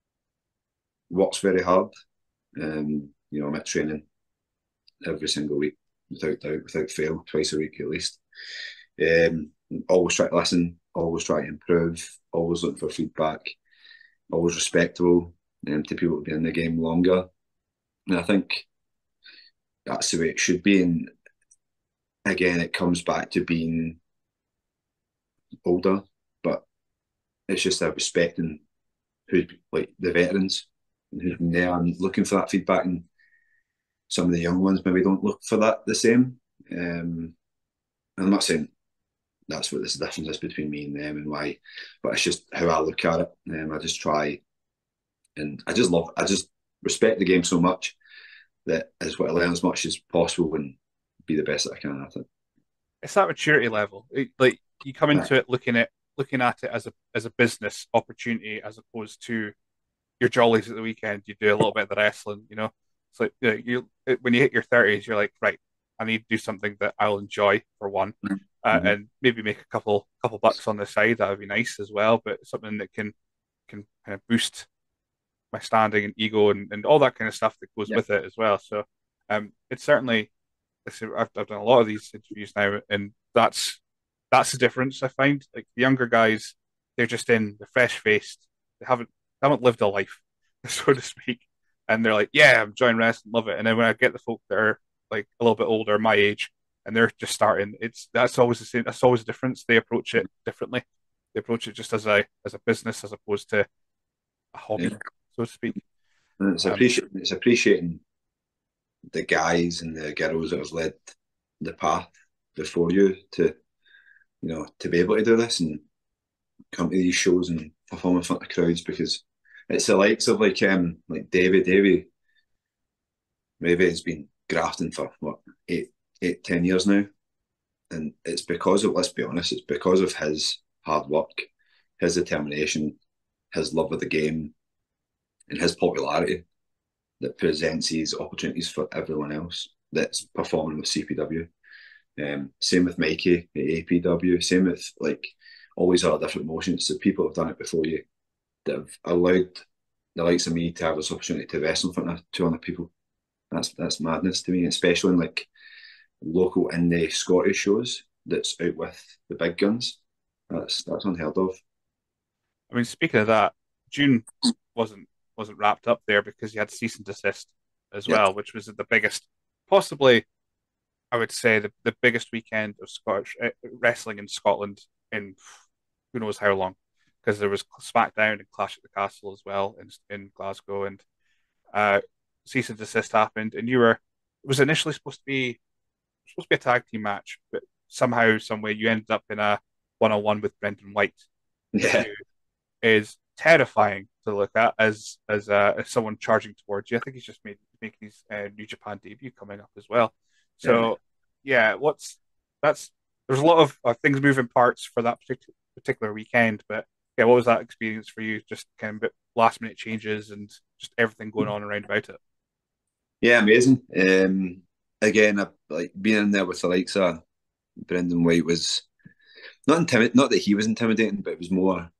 works very hard. Um, you know, I'm at training every single week without doubt, without fail, twice a week at least. Um, always try to listen, always try to improve, always looking for feedback, always respectable um, to people who've been in the game longer. And I think that's the way it should be. And again, it comes back to being older, but it's just about respecting who, like the veterans, and who've been there and looking for that feedback. And some of the young ones maybe don't look for that the same. Um, I'm not saying that's what this difference is between me and them and why, but it's just how I look at it. Um, I just try, and I just love, I just respect the game so much that is what I learn as much as possible and be the best that I can at it. It's that maturity level. It- like you come Right. into it looking at looking at it as a as a business opportunity as opposed to your jollies at the weekend. You do a little bit of the wrestling, you know. It's like you, know, you when you hit your thirties, you're like, right, I need to do something that I'll enjoy for one, uh, Mm-hmm. and maybe make a couple couple bucks on the side. That would be nice as well, but something that can can kind of boost my standing and ego and, and all that kind of stuff that goes Yeah. with it as well. So, um, it's certainly I've, I've done a lot of these interviews now, and that's that's the difference I find. Like the younger guys, they're just in, they're fresh faced, they haven't they haven't lived a life, so to speak, and they're like, yeah, I'm enjoying wrestling, love it. And then when I get the folk that are like a little bit older, my age, and they're just starting, it's that's always the same. That's always a difference. They approach it differently. They approach it just as a as a business as opposed to a hobby, Yeah. so to speak. And it's Um, appreciating it's appreciating the guys and the girls that have led the path before you to you know to be able to do this and come to these shows and perform in front of crowds, because it's the likes of like um like Davey Davey Maybe has been grafting for what eight eight ten years now, and it's because of, let's be honest, it's because of his hard work, his determination, his love of the game, and his popularity that presents these opportunities for everyone else that's performing with C P W. Um, same with Mikey at A P W. Same with like all these other different motions. So people have done it before you that have allowed the likes of me to have this opportunity to wrestle in front of two hundred people. That's that's madness to me, especially in like local indie Scottish shows that's out with the big guns. That's that's unheard of. I mean, speaking of that, June wasn't wasn't wrapped up there because you had cease and desist as Yep. well, which was the biggest, possibly, I would say, the, the biggest weekend of Scottish uh, wrestling in Scotland in who knows how long, because there was SmackDown and Clash at the Castle as well in in Glasgow, and uh, cease and desist happened, and you were it was initially supposed to be supposed to be a tag team match, but somehow, some way, you ended up in a one on one with Brendan White, Yeah, who is terrifying to look at as as, uh, as someone charging towards you. I think he's just made making his uh, New Japan debut coming up as well. yeah, So yeah, what's that's there's a lot of uh, things moving parts for that particular particular weekend. But yeah, what was that experience for you? Just kind of last minute changes and just everything going on around about it. yeah, amazing. Um, again, I, like being in there with the likes of Brendan White was not intimid not that he was intimidating, but it was more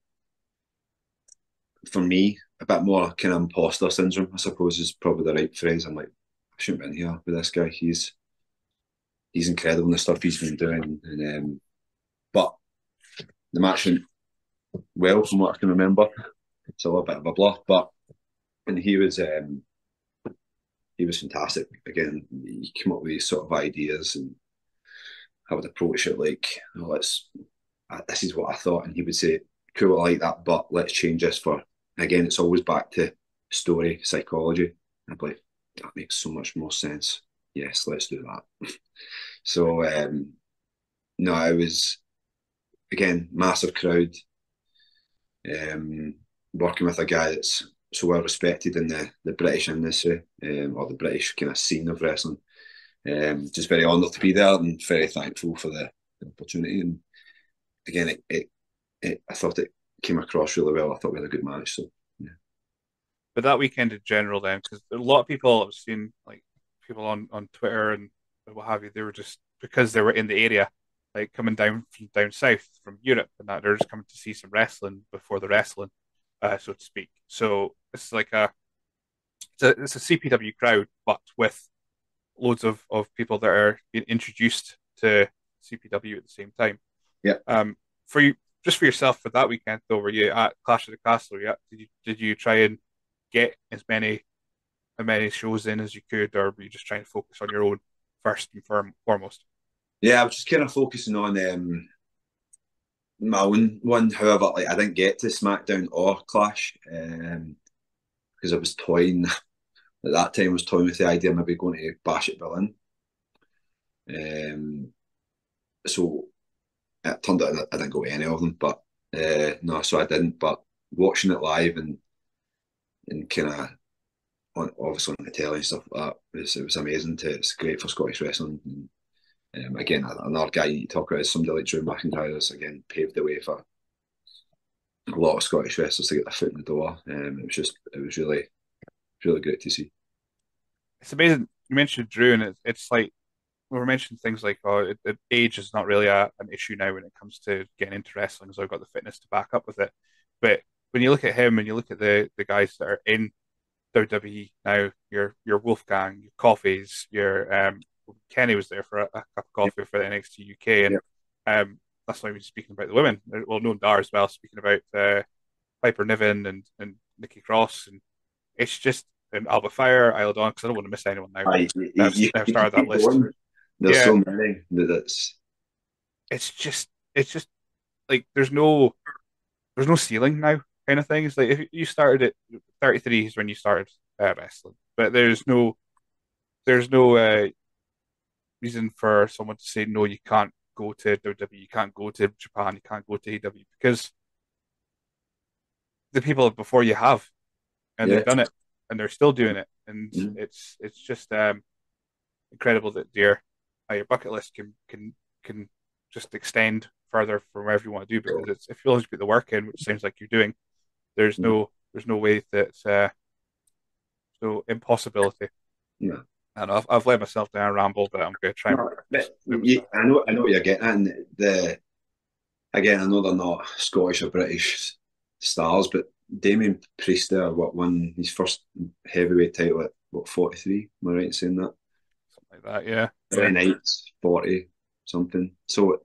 for me a bit more kind of imposter syndrome, I suppose, is probably the right phrase. I'm like, I shouldn't be in here with this guy. He's he's incredible in the stuff he's been doing, and um, but the match went well from what I can remember. It's a little bit of a blur, but and he was um, he was fantastic. Again, he came up with these sort of ideas, and I would approach it like, oh, let's uh, this is what I thought, and he would say, cool, I like that, but let's change this for. Again, it's always back to story psychology. I'm like, that makes so much more sense. Yes, let's do that. So um, no, I was again massive crowd. Um, working with a guy that's so well respected in the, the British industry, um, or the British kind of scene of wrestling. Um, just very honoured to be there and very thankful for the, the opportunity. And again, it, it, it, I thought it came across really well. I thought we had a good match. So yeah, But that weekend in general, then, because a lot of people I've seen, like people on on Twitter and what have you, they were just because they were in the area, like coming down from down south from Europe, and that they're just coming to see some wrestling before the wrestling, uh, so to speak. So it's like a it's a, it's a C P W crowd, but with loads of, of people that are being introduced to C P W at the same time. yeah. Um, for you, just for yourself for that weekend, though, were you at Clash of the Castle? Yeah, did you did you try and get as many as many shows in as you could, or were you just trying to focus on your own first and firm, foremost? Yeah, I was just kind of focusing on um, my own one. However, like I didn't get to SmackDown or Clash um, because I was toying at that time. I was toying with the idea of maybe going to Bash at Berlin. Um, so it turned out I didn't go to any of them, but uh, no, so I didn't. But watching it live and and kind of on obviously on the telly and stuff like that, it was, it was amazing. To it's great for Scottish wrestling. And, um, again, another guy you talk about is somebody like Drew McIntyre. That's again paved the way for a lot of Scottish wrestlers to get their foot in the door. Um, it was just, it was really, really great to see. It's amazing. You mentioned Drew, and it's, it's like we were mentioning things like, oh, it, it, age is not really a, an issue now when it comes to getting into wrestling, so I've got the fitness to back up with it. But when you look at him and you look at the the guys that are in W W E now, your your Wolfgang, your Coffees, your um, Kenny was there for a, a cup of coffee for the N X T U K, and Yep. um, that's why we're speaking about the women. Well, Noam Dar as well, speaking about uh, Piper Niven and, and Nikki Cross. And it's just, and Alba Fire, Isle Dawn, because I don't want to miss anyone now. I, you, I've, you, I've you started that keep list. going. There's Yeah. so many that it's It's just, it's just like, there's no, there's no ceiling now kind of thing. It's like, if you started at thirty-three is when you started uh, wrestling, but there's no, there's no uh, reason for someone to say, no, you can't go to W W E, you can't go to Japan, you can't go to A E W, because the people before you have, and yeah. they've done it, and they're still doing it, and Mhm. it's it's just um, incredible that your uh, your bucket list can can can just extend further from wherever you want to do, because it's if you always put the work in, which seems like you're doing, there's no there's no way that uh, no impossibility. Yeah. I know I've, I've let myself down a ramble, but I'm going to try and No, just but move you, myself. I know, I know what you're getting at. And the again, I know they're not Scottish or British stars, but Damien Priest there, what won his first heavyweight title at what forty-three? Am I right in saying that? Something like that, yeah. Three nights, forty something. So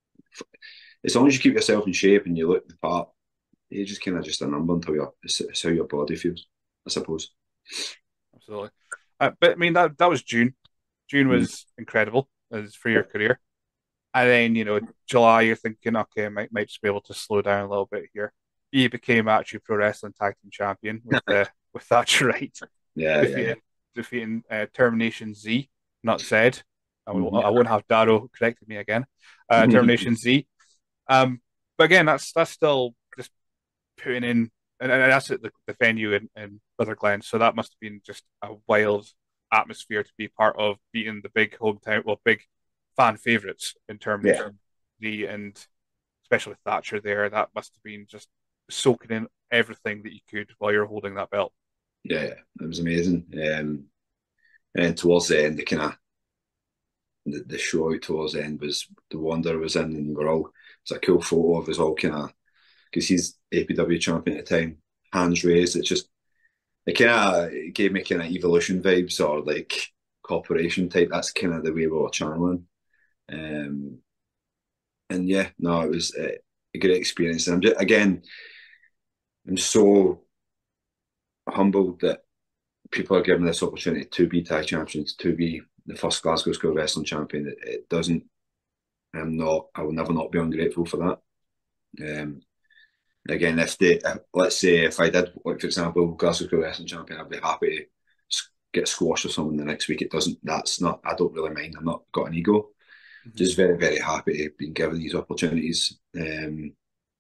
as long as you keep yourself in shape and you look the part, you're just kind of just a number until you're, it's, it's how your body feels, I suppose. Absolutely. Uh, but I mean, that that was June. June was incredible as for your career. And then, you know, July, you're thinking, okay, I might, might just be able to slow down a little bit here. You became actually Pro Wrestling Tag Team Champion with uh, with Thatcher Right, Yeah, defeating, yeah. defeating uh, Termination Z, not Zed. I, Mhm. I won't have Daro correcting me again. Uh, Termination Z. Um, but again, that's that's still just putting in, and, and that's at the, the venue in, in Rutherglen, so that must have been just a wild atmosphere to be part of, beating the big hometown, well, big fan favourites in Termination Z, and especially with Thatcher there, that must have been just soaking in everything that you could while you're holding that belt. Yeah, yeah, it was amazing. Um, and then towards the end, the kind of the, the show out towards the end was the Wonder was in, and we're all it's a cool photo of us all kind of because he's A P W champion at the time, hands raised. It's just it kind of gave me kind of evolution vibes or like corporation type. That's kind of the way we were channeling. Um, and yeah, no, it was a, a great experience. And I'm just again, I'm so humbled that people are given this opportunity to be tag champions, to be the first Glasgow School Wrestling champion. It, it doesn't. I'm not. I will never not be ungrateful for that. Um, again, if they, if, let's say, if I did, like for example, Glasgow School Wrestling champion, I'd be happy to get squashed or something the next week. It doesn't. That's not. I don't really mind. I'm not got an ego. Mm-hmm. Just very, very happy to be given these opportunities. Um,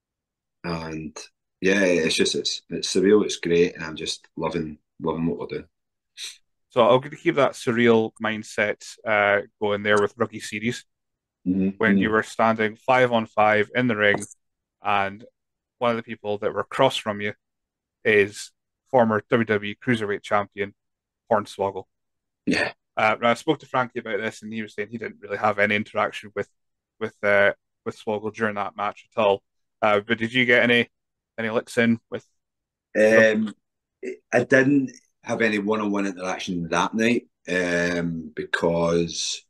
and yeah, it's just it's it's surreal. It's great, and I'm just loving loving what we're doing. So I'm going to keep that surreal mindset uh, going there with Ruggy Series, mm-hmm. when mm-hmm. you were standing five on five in the ring, and one of the people that were across from you is former W W E Cruiserweight Champion Hornswoggle. Yeah. Uh, I spoke to Frankie about this, and he was saying he didn't really have any interaction with with uh, with Swoggle during that match at all. Uh, but did you get any any licks in with? Um, I didn't have any one-on-one interaction that night um, because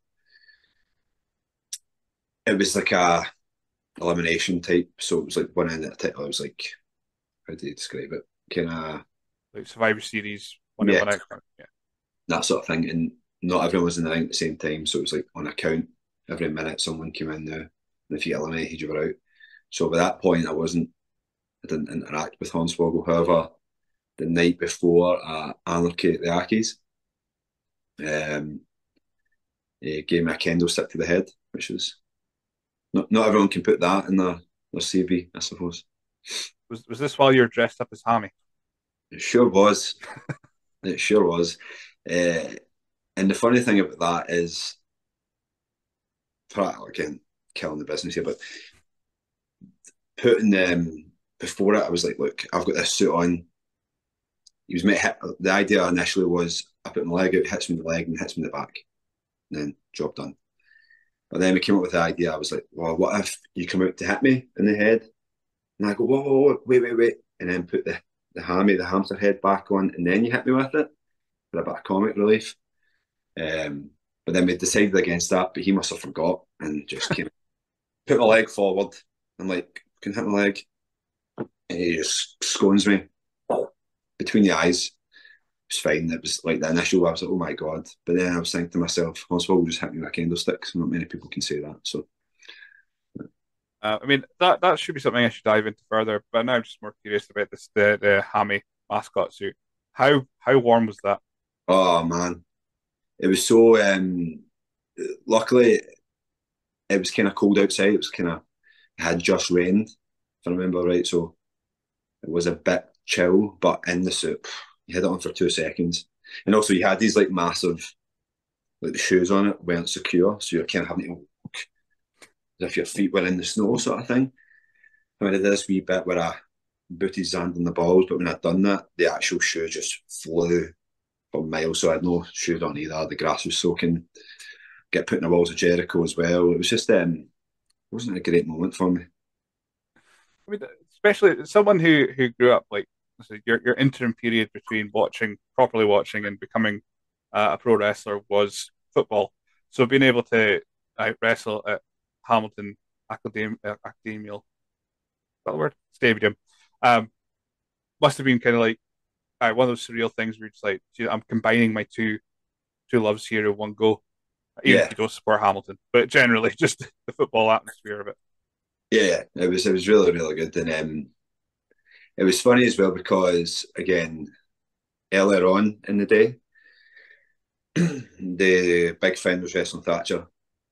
it was like a elimination type. So it was like one end at a title. It was like, how do you describe it? Kind of like Survivor Series, one yeah, in, one out. Yeah, that sort of thing. And not everyone was in the ring at the same time, so it was like on a count. Every minute someone came in now, and if you eliminated, you were out. So by that point, I wasn't. I didn't interact with Hornswoggle. However, the night before uh, Anarchy at the Ackies, um, he gave me a kendo stick to the head, which was not not everyone can put that in their, their C V, I suppose. Was was this while you were dressed up as Hammy? It sure was. It sure was. Uh, and the funny thing about that is, again, killing the business here, but putting them um, before it, I was like, look, I've got this suit on. He was hit, the idea initially was I put my leg out, hits me in the leg, and hits me in the back. And then job done. But then we came up with the idea. I was like, well, what if you come out to hit me in the head? And I go, whoa, whoa, whoa, wait, wait, wait. And then put the, the hammy, the hamster head back on, and then you hit me with it for a bit of comic relief. Um, but then we decided against that, but he must have forgot and just came put my leg forward. I'm like, can hit my leg. And he just scones me between the eyes. It was fine. It was like the initial, I was like, oh my God. But then I was thinking to myself, Hornswoggle just hit me with a candlestick. So not many people can say that. So, Uh, I mean, that that should be something I should dive into further. But now I'm just more curious about this the the hammy mascot suit. How how warm was that? oh man, it was so. Um, luckily, it was kind of cold outside. It was kind of it had just rained, if I remember right. So it was a bit chill, but in the suit, you had it on for two seconds, and also you had these like massive, like the shoes on it weren't secure, so you're kind of having to walk as if your feet were in the snow, sort of thing. I mean, I did this wee bit where I booted sand on the balls, but when I'd done that, the actual shoe just flew for miles, so I had no shoes on either. The grass was soaking. Get put in the walls of Jericho as well. It was just, um, it wasn't a great moment for me. I mean, especially someone who who grew up like so your your interim period between watching properly watching and becoming uh, a pro wrestler was football. So being able to uh, wrestle at Hamilton Academ uh, Academial, is that the word? Stadium, um, must have been kind of like uh, one of those surreal things where you're just like, gee, I'm combining my two two loves here in one go. Even if Yeah, you don't support Hamilton, but generally just the football atmosphere of it. yeah, it was it was really really good, and um, it was funny as well because again earlier on in the day, the big friend was wrestling Thatcher,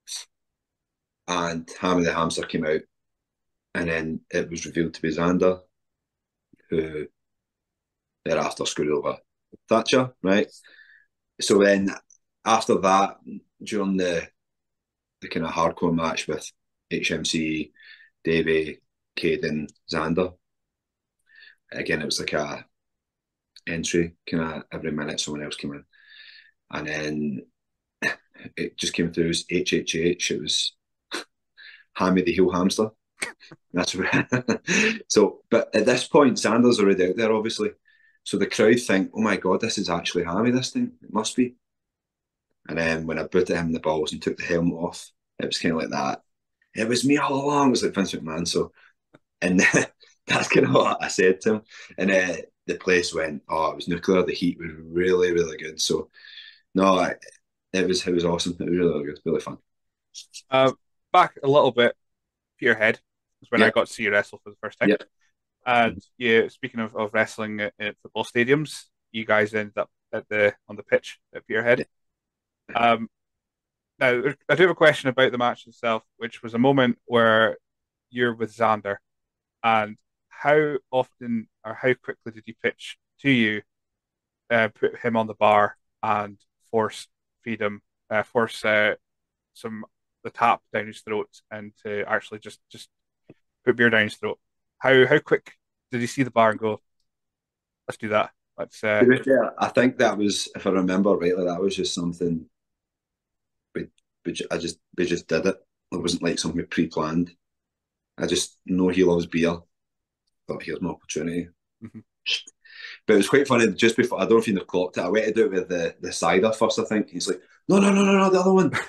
and Hammy the Hamster came out, and then it was revealed to be Xander, who thereafter screwed over Thatcher, right? So then after that, during the the kind of hardcore match with H M C, Davey, Caden, Xander, again it was like a entry kind of every minute someone else came in, and then it just came through as H H H. It was Hammy the heel hamster. That's right. So, but at this point, Xander's already out there, obviously. So the crowd think, "Oh my God, this is actually Hammy. This thing, it must be." And then when I booted him in the balls and took the helmet off, it was kind of like that. It was me all along. It was like Vince McMahon. So, and that's kind of what I said to him. And uh, the place went, "Oh, it was nuclear. The heat was really, really good." So, no, I, it was it was awesome. It was really, really good, really fun. Uh, back a little bit, Peterhead was when I Yeah, got to see you wrestle for the first time. yeah, And yeah, speaking of, of wrestling at, at football stadiums, you guys ended up at the on the pitch at Peterhead. yeah. Um, now I do have a question about the match itself, which was a moment where you're with Xander, and how often or how quickly did he pitch to you, uh, put him on the bar and force feed him, uh, force uh, some the tap down his throat, and to actually just just put beer down his throat? How how quick did he see the bar and go, let's do that? Let's uh, To be fair, I think that was, if I remember rightly, that was just something we, we I just we just did it. It wasn't like something we pre-planned. I just know he loves beer. Thought here's my opportunity. mhm. But it was quite funny. Just before, I don't know if you've clocked it. I went to do it with the the cider first. I think he's like, no, no, no, no, no, the other one.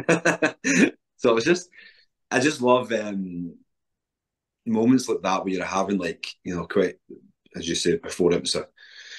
So it was just, I just love um, moments like that where you're having like you know quite, as you said before, it was a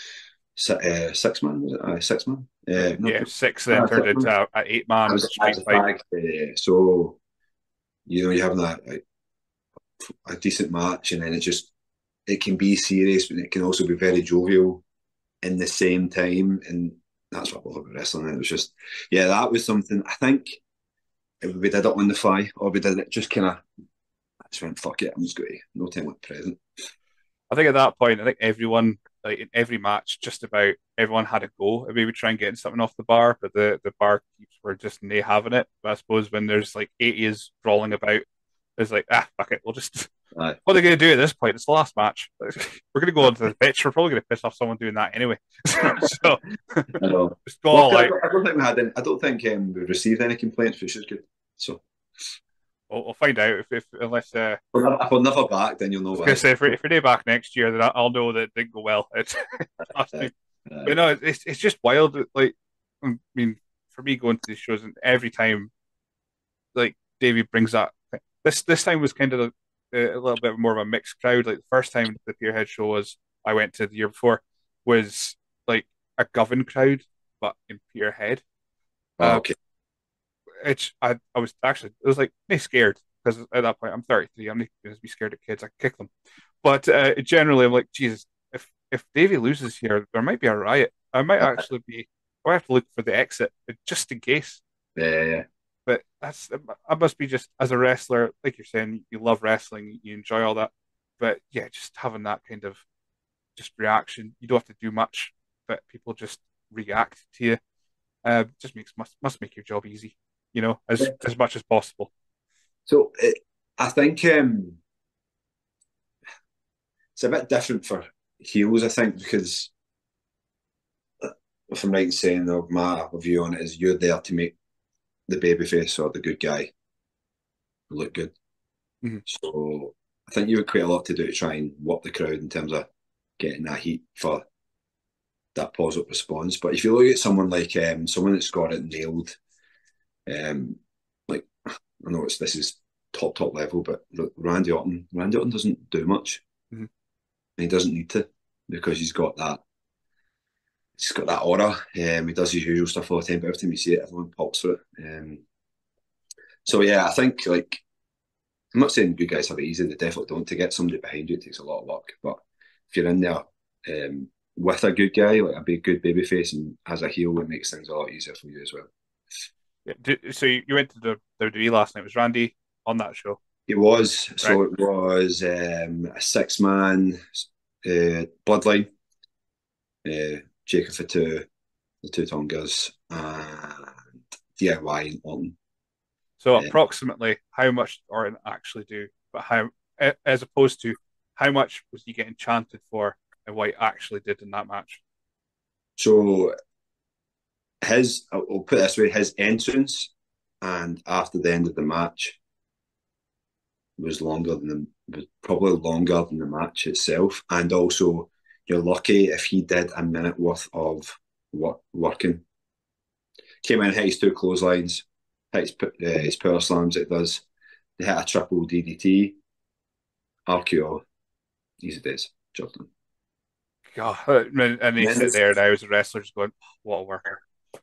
uh, six man, was it? Uh, six man. Uh, no, Yeah, six then uh, turned six into man. a, a eight I man was street as a fight. tag. Uh, so you know you're having a, a, a decent match, and then it just it can be serious, but it can also be very jovial in the same time, and that's what I love about wrestling. It was just, yeah, that was something. I think if we did it on the fly, or we did it just kind of. I just went fuck it. I'm just going to no time like present. I think at that point, I think everyone, like in every match, just about everyone had a go. Maybe we try and get something off the bar, but the, the barkeeps were just nay having it. But I suppose when there's like eighties rolling about, it's like, ah, fuck it, we'll just. Aye. What are they going to do at this point? It's the last match. We're going to go onto the pitch. We're probably going to piss off someone doing that anyway. So I know. just go Well, all I out. don't, I don't think we had. Any, I don't think um, we received any complaints, which is good. So We'll, we'll find out if, if unless uh, if we're never back, then you'll know I was going why. to say if we're, if we're day back next year, then I'll know that it didn't go well. It's, trust me. Aye. But no, it's it's just wild. Like, I mean, for me going to these shows, and every time, like Davey brings that, this this time was kind of a, a little bit more of a mixed crowd. Like the first time the Peterhead show was, I went to the year before, was like a Govan crowd, but in Peterhead. Oh, Uh, okay. it's I I was actually it was like me scared because at that point I'm thirty-three. I'm not going to be scared of kids. I can kick them. But uh, generally, I'm like, Jesus, if if Davy loses here, there might be a riot. I might actually be. I might have to look for the exit just in case. Yeah, But that's I must be just as a wrestler, like you're saying, you love wrestling, you enjoy all that. But yeah, just having that kind of just reaction, you don't have to do much, but people just react to you. Uh, just makes must must make your job easy, you know, as yeah. as much as possible. So it, I think um, it's a bit different for heels. I think because uh, if I'm right in saying, though, my view on it is you're there to make the babyface or the good guy look good. Mhm. So I think you would quite a lot to do to try and work the crowd in terms of getting that heat for that positive response. But if you look at someone like um, someone that's got it nailed, um, like I know it's this is top top level, but Randy Orton, Randy Orton doesn't do much. Mhm. And he doesn't need to because he's got that. He's got that aura. Um, he does his usual stuff all the time, but every time you see it, everyone pops for it. Um, so yeah, I think like I'm not saying good guys have it easy. They definitely don't. To get somebody behind you, it takes a lot of work. But if you're in there um, with a good guy, like a big good baby face, and as a heel, it makes things a lot easier for you as well. Yeah. Did, so you, you went to the W W E last night. Was Randy on that show? It was Right. so. It was um, a six-man uh, bloodline. Uh, Jacob Fatu, the two Tongas, and D I Y and Orton. So Uh, approximately how much did Orton actually do, but how as opposed to how much was he getting chanted for and what he actually did in that match? so his, I'll put it this way, his entrance and after the end of the match was longer than the, was probably longer than the match itself, and also you're lucky if he did a minute worth of work, working. Came in, hit his two clotheslines, hit his, uh, his power slams. It does. They hit a triple D D T, R K O. Easy days, job done. God, and and he And sit there now as a wrestler, just going, oh, "What a worker!"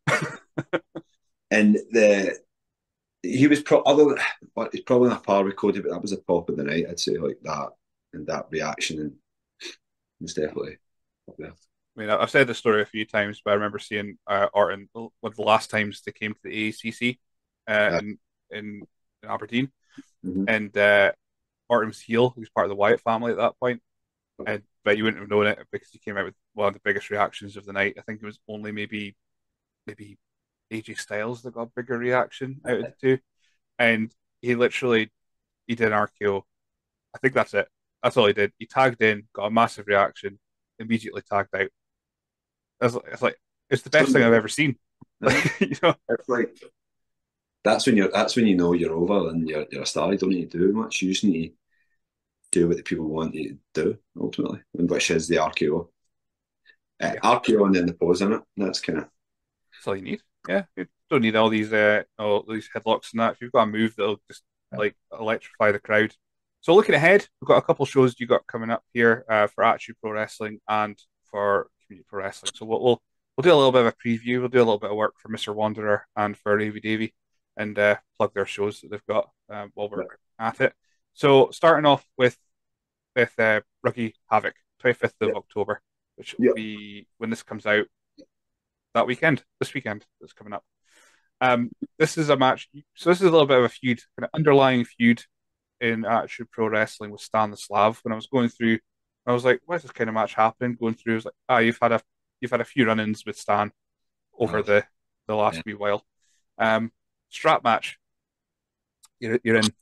and the he was pro- other than, but he's probably not par with Cody, but that was a pop of the night. I'd say like that and that reaction and was definitely up there. I mean, I've said this story a few times, but I remember seeing uh, Orton one of the last times they came to the A A C C uh, Uh, in, in in Aberdeen, mm-hmm. and uh, Orton was heel. He was part of the Wyatt family at that point, and but you wouldn't have known it because he came out with one of the biggest reactions of the night. I think it was only maybe maybe A J Styles that got a bigger reaction out of the two, and he literally he did an R K O. I think that's it. That's all he did. He tagged in, got a massive reaction, immediately tagged out. It's like, it's like it's the best thing I've ever seen. you know, It's like that's when you're that's when you know you're over and you're you're a star. You don't need to do much. You just need to do what the people want you to do ultimately, and which is the R K O. Uh, yeah, R K O and then the pose in it. That's kind of that's all you need. Yeah, you don't need all these uh all these headlocks and that. If you've got a move that'll just like electrify the crowd. So looking ahead, we've got a couple shows you got coming up here uh, for Attitude Pro Wrestling and for Community Pro Wrestling. So we'll, we'll we'll do a little bit of a preview. We'll do a little bit of work for Mister Wanderer and for Ravy Davy and uh, plug their shows that they've got um, while we're at it. So starting off with with uh, Ruggy Havoc, twenty-fifth of yeah. October, which will Yeah. be when this comes out that weekend, this weekend that's coming up. Um, this is a match. So this is a little bit of a feud, kind of underlying feud in Attitude Pro Wrestling with Stan the Slav. When I was going through, I was like, "Why is this kind of match happening?" Going through, I was like, "Ah, you've had a you've had a few run-ins with Stan over Oh, the the last yeah. wee while." Um, strap match. You're you're in.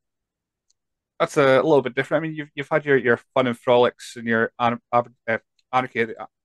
That's a little bit different. I mean, you've you've had your your fun and frolics and your an, uh, anarchy. At the, God,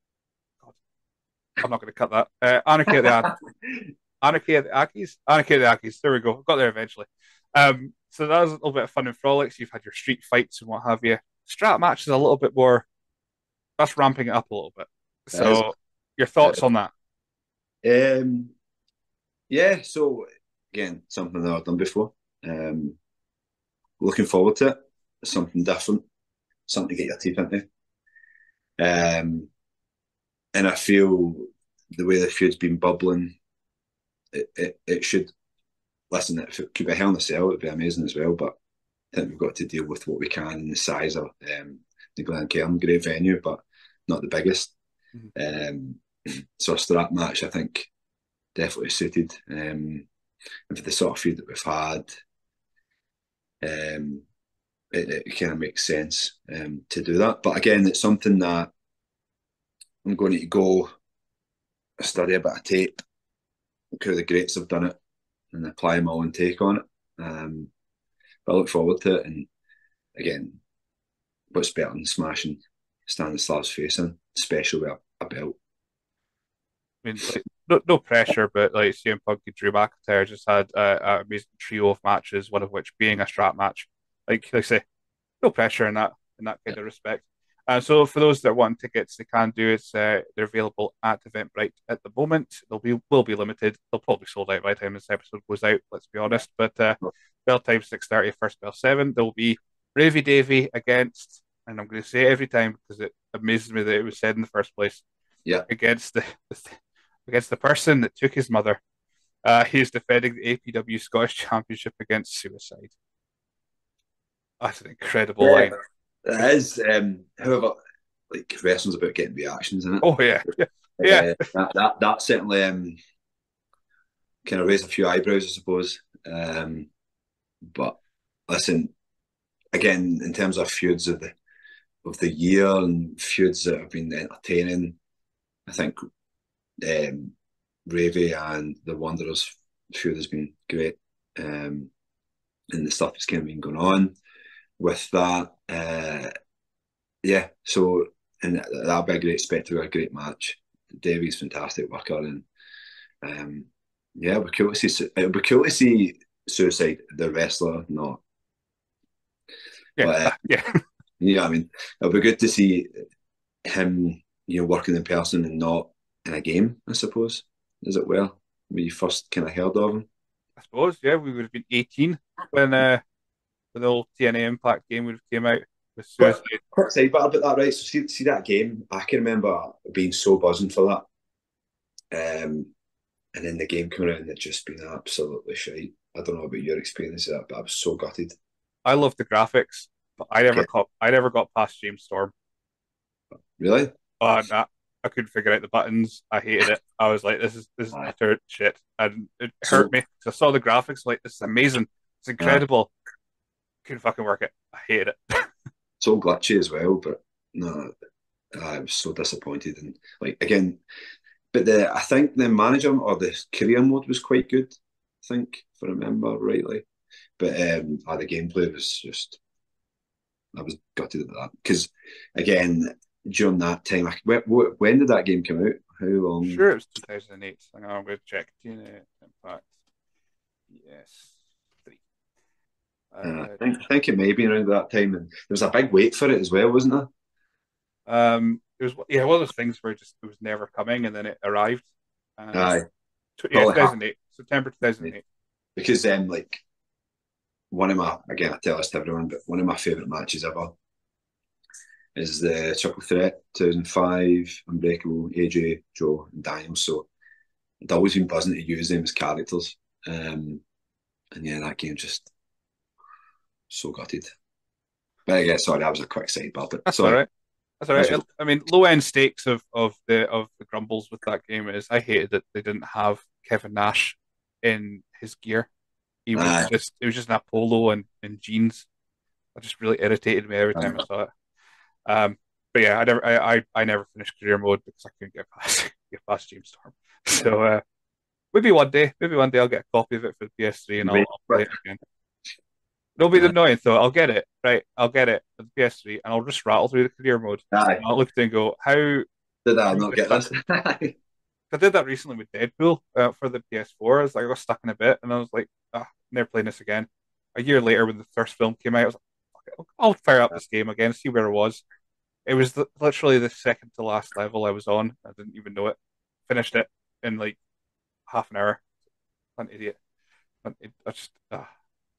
I'm not going to cut that. Uh, anarchy at the Anarchy at the Akis? Anarchy at the Akis. There we go. Got there eventually. Um, so that was a little bit of fun and frolics. You've had your street fights and what have you. Strap match is a little bit more, that's ramping it up a little bit. That is, So, your thoughts on that? um, yeah. So again, something that I've done before. Um, looking forward to it. Something different, something to get your teeth into. Um, and I feel the way the feud's been bubbling, it, it, it should, listen, if it could be Hell in a Cell, it'd be amazing as well, but I think we've got to deal with what we can and the size of um, the Glencairn, great venue, but not the biggest. Mm-hmm. Um, so a strap match, I think, definitely suited. Um, and for the sort of feud that we've had, um, it, it kind of makes sense um, to do that. But again, it's something that I'm going to go study a bit of tape, look how the greats have done it, and apply my own take on it. Um, but I look forward to it. And again, what's better than smashing Stanislav's face in, especially with a, a belt? I mean, like, no, no pressure, but like C M Punk and Drew McIntyre just had an amazing trio of matches, one of which being a strap match. Like, like I say, no pressure in that in that kind of respect. Uh, so for those that want tickets, they can do it. Uh, they're available at Eventbrite at the moment. They'll be will be limited. They'll probably sold out by the time this episode goes out. Let's be honest. But uh, bell time six thirty, first bell seven. There will be Ravy Davy against, and I'm going to say it every time because it amazes me that it was said in the first place. Yeah, against the against the person that took his mother. Uh, he's defending the A P W Scottish Championship against Suicide. That's an incredible yeah, line. It is. Um, however, like wrestling's about getting reactions in it. Oh yeah, yeah, yeah. Uh, that, that that certainly um, kind of raised a few eyebrows, I suppose. Um, but listen, again, in terms of feuds of the of the year and feuds that have been entertaining, I think um, Ravy and the Wanderers feud has been great, um, and the stuff that's kind of been going on with that. Uh, yeah, so and that'll be a great spectacle, a great match. Davy's fantastic worker, and um, yeah, it'll be cool to see. It'll be cool to see Suicide, the wrestler, not. Yeah, but, uh, yeah. You know what I mean? It'll be good to see him, you know, working in person and not in a game, I suppose. Is it well? When you first kind of heard of him? I suppose, yeah, we would have been eighteen when uh, when the old T N A Impact game would have came out with Suicide. Quick, quick sidebar about that, right? So see, see that game, I can remember being so buzzing for that. Um, and then the game coming out and it just been absolutely shite. I don't know about your experience of that, but I was so gutted. I love the graphics, but I never Okay. got I never got past James Storm. Really? Oh, nah, I couldn't figure out the buttons. I hated it. I was like, this is this is Aye. utter shit, and it So- hurt me. I saw the graphics, like this is amazing, it's incredible. Couldn't fucking work it. I hated it. So glitchy as well, but no, I was so disappointed. And like again, but the I think the manager or the career mode was quite good. I think if I remember rightly, but um, oh, the gameplay was just I was gutted at that because again during that time, like, when, when did that game come out? How long? I'm sure it was two thousand eight. Hang on, I'm going to check. T N A Impact. Yes, three. Uh, Uh, I, think, I think it may be around that time, and there was a big wait for it as well, wasn't there? Um, it was yeah, one of those things where it just it was never coming, and then it arrived. And Aye, tw- yeah, two thousand eight, September two thousand eight. because then um, like one of my again I tell this to everyone, but one of my favourite matches ever is the Triple Threat two thousand five, Unbreakable, A J, Joe, and Daniel. So I'd always been buzzing to use them as characters, um, and yeah, that game just so gutted. But yeah, sorry, that was a quick sidebar. But That's sorry. all right. That's all right. That's I mean, low end stakes of, of the of the grumbles with that game is I hated that they didn't have Kevin Nash in his gear. He was Aye. just it was just in a polo and, and jeans. That just really irritated me every time I saw it. Um, but yeah, I never I, I, I never finished career mode because I couldn't get past get past James Storm. So uh, maybe one day, maybe one day I'll get a copy of it for the P S three and I'll, I'll play it again. It'll be the annoying though. I'll get it right. I'll get it for the P S three and I'll just rattle through the career mode. Aye. And I'll look at it and go, how Did I not get this? I did that recently with Deadpool uh, for the P S four. I was like, I got stuck in a bit, and I was like, ah, never playing this again. A year later, when the first film came out, I was like, okay, I'll fire up this game again, see where it was. It was the, literally the second to last level I was on. I didn't even know it. Finished it in like half an hour. I'm an idiot. I'm, it, I just, ah,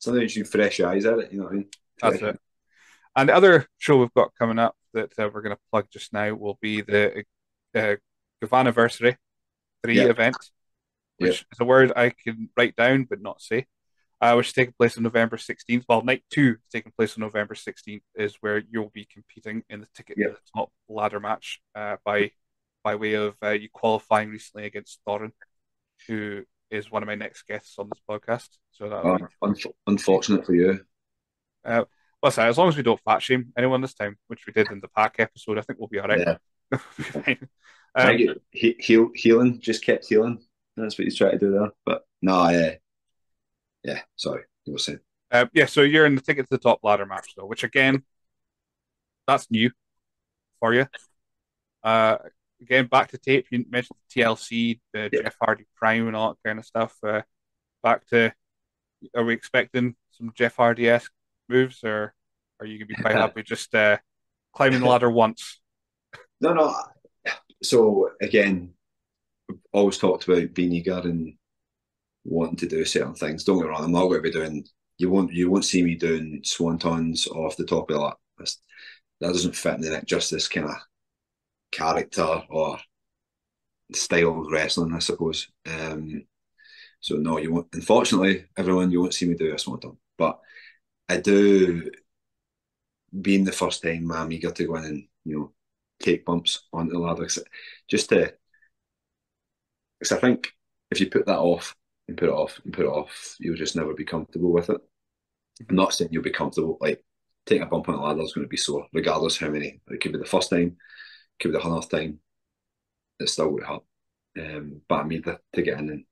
sometimes you fresh eyes at it. You know what I mean? That's Fresh. it. And the other show we've got coming up that uh, we're going to plug just now will be the uh, Govanniversary three Yeah. event, which Yeah. is a word I can write down but not say. Uh, which is taking place on November sixteenth. Well, night two is taking place on November sixteenth, is where you'll be competing in the ticket Yeah. to the top ladder match uh, by by way of uh, you qualifying recently against Thorin, who is one of my next guests on this podcast. So that'll Uh, be unf- unfortunate for you. uh, listen, as long as we don't fat shame anyone this time, which we did in the pack episode, I think we'll be all right. Yeah. We'll be fine. I Um, think it, he, heal, healing, just kept healing. That's what he's trying to do there. But no, yeah. Yeah, sorry. You were saying. uh, yeah, so you're in the ticket to the top ladder match, though, which again, that's new for you. Uh, again, back to tape. You mentioned T L C, the Yeah. Jeff Hardy Prime, and all that kind of stuff. Uh, back to, are we expecting some Jeff Hardy-esque moves, or are you gonna be quite happy just uh, climbing the ladder once? No, no. So again, we've always talked about being eager and wanting to do certain things. Don't get me wrong, I'm not going to be doing. You won't. You won't see me doing swantons off the top of the lap. That's, that doesn't fit in the Nick Justice kind of character or style of wrestling, I suppose. Um, so no, you won't. Unfortunately, everyone, you won't see me do a swanton. But I do. Being the first time, I'm eager to go in and you know take bumps onto the ladder, just to. Because I think if you put that off and put it off and put it off, you'll just never be comfortable with it. I'm not saying you'll be comfortable. Like taking a bump on a ladder is going to be sore, regardless how many. It could be the first time, it could be the hundredth time. It's still going to hurt. Um, but I'm eager to get in and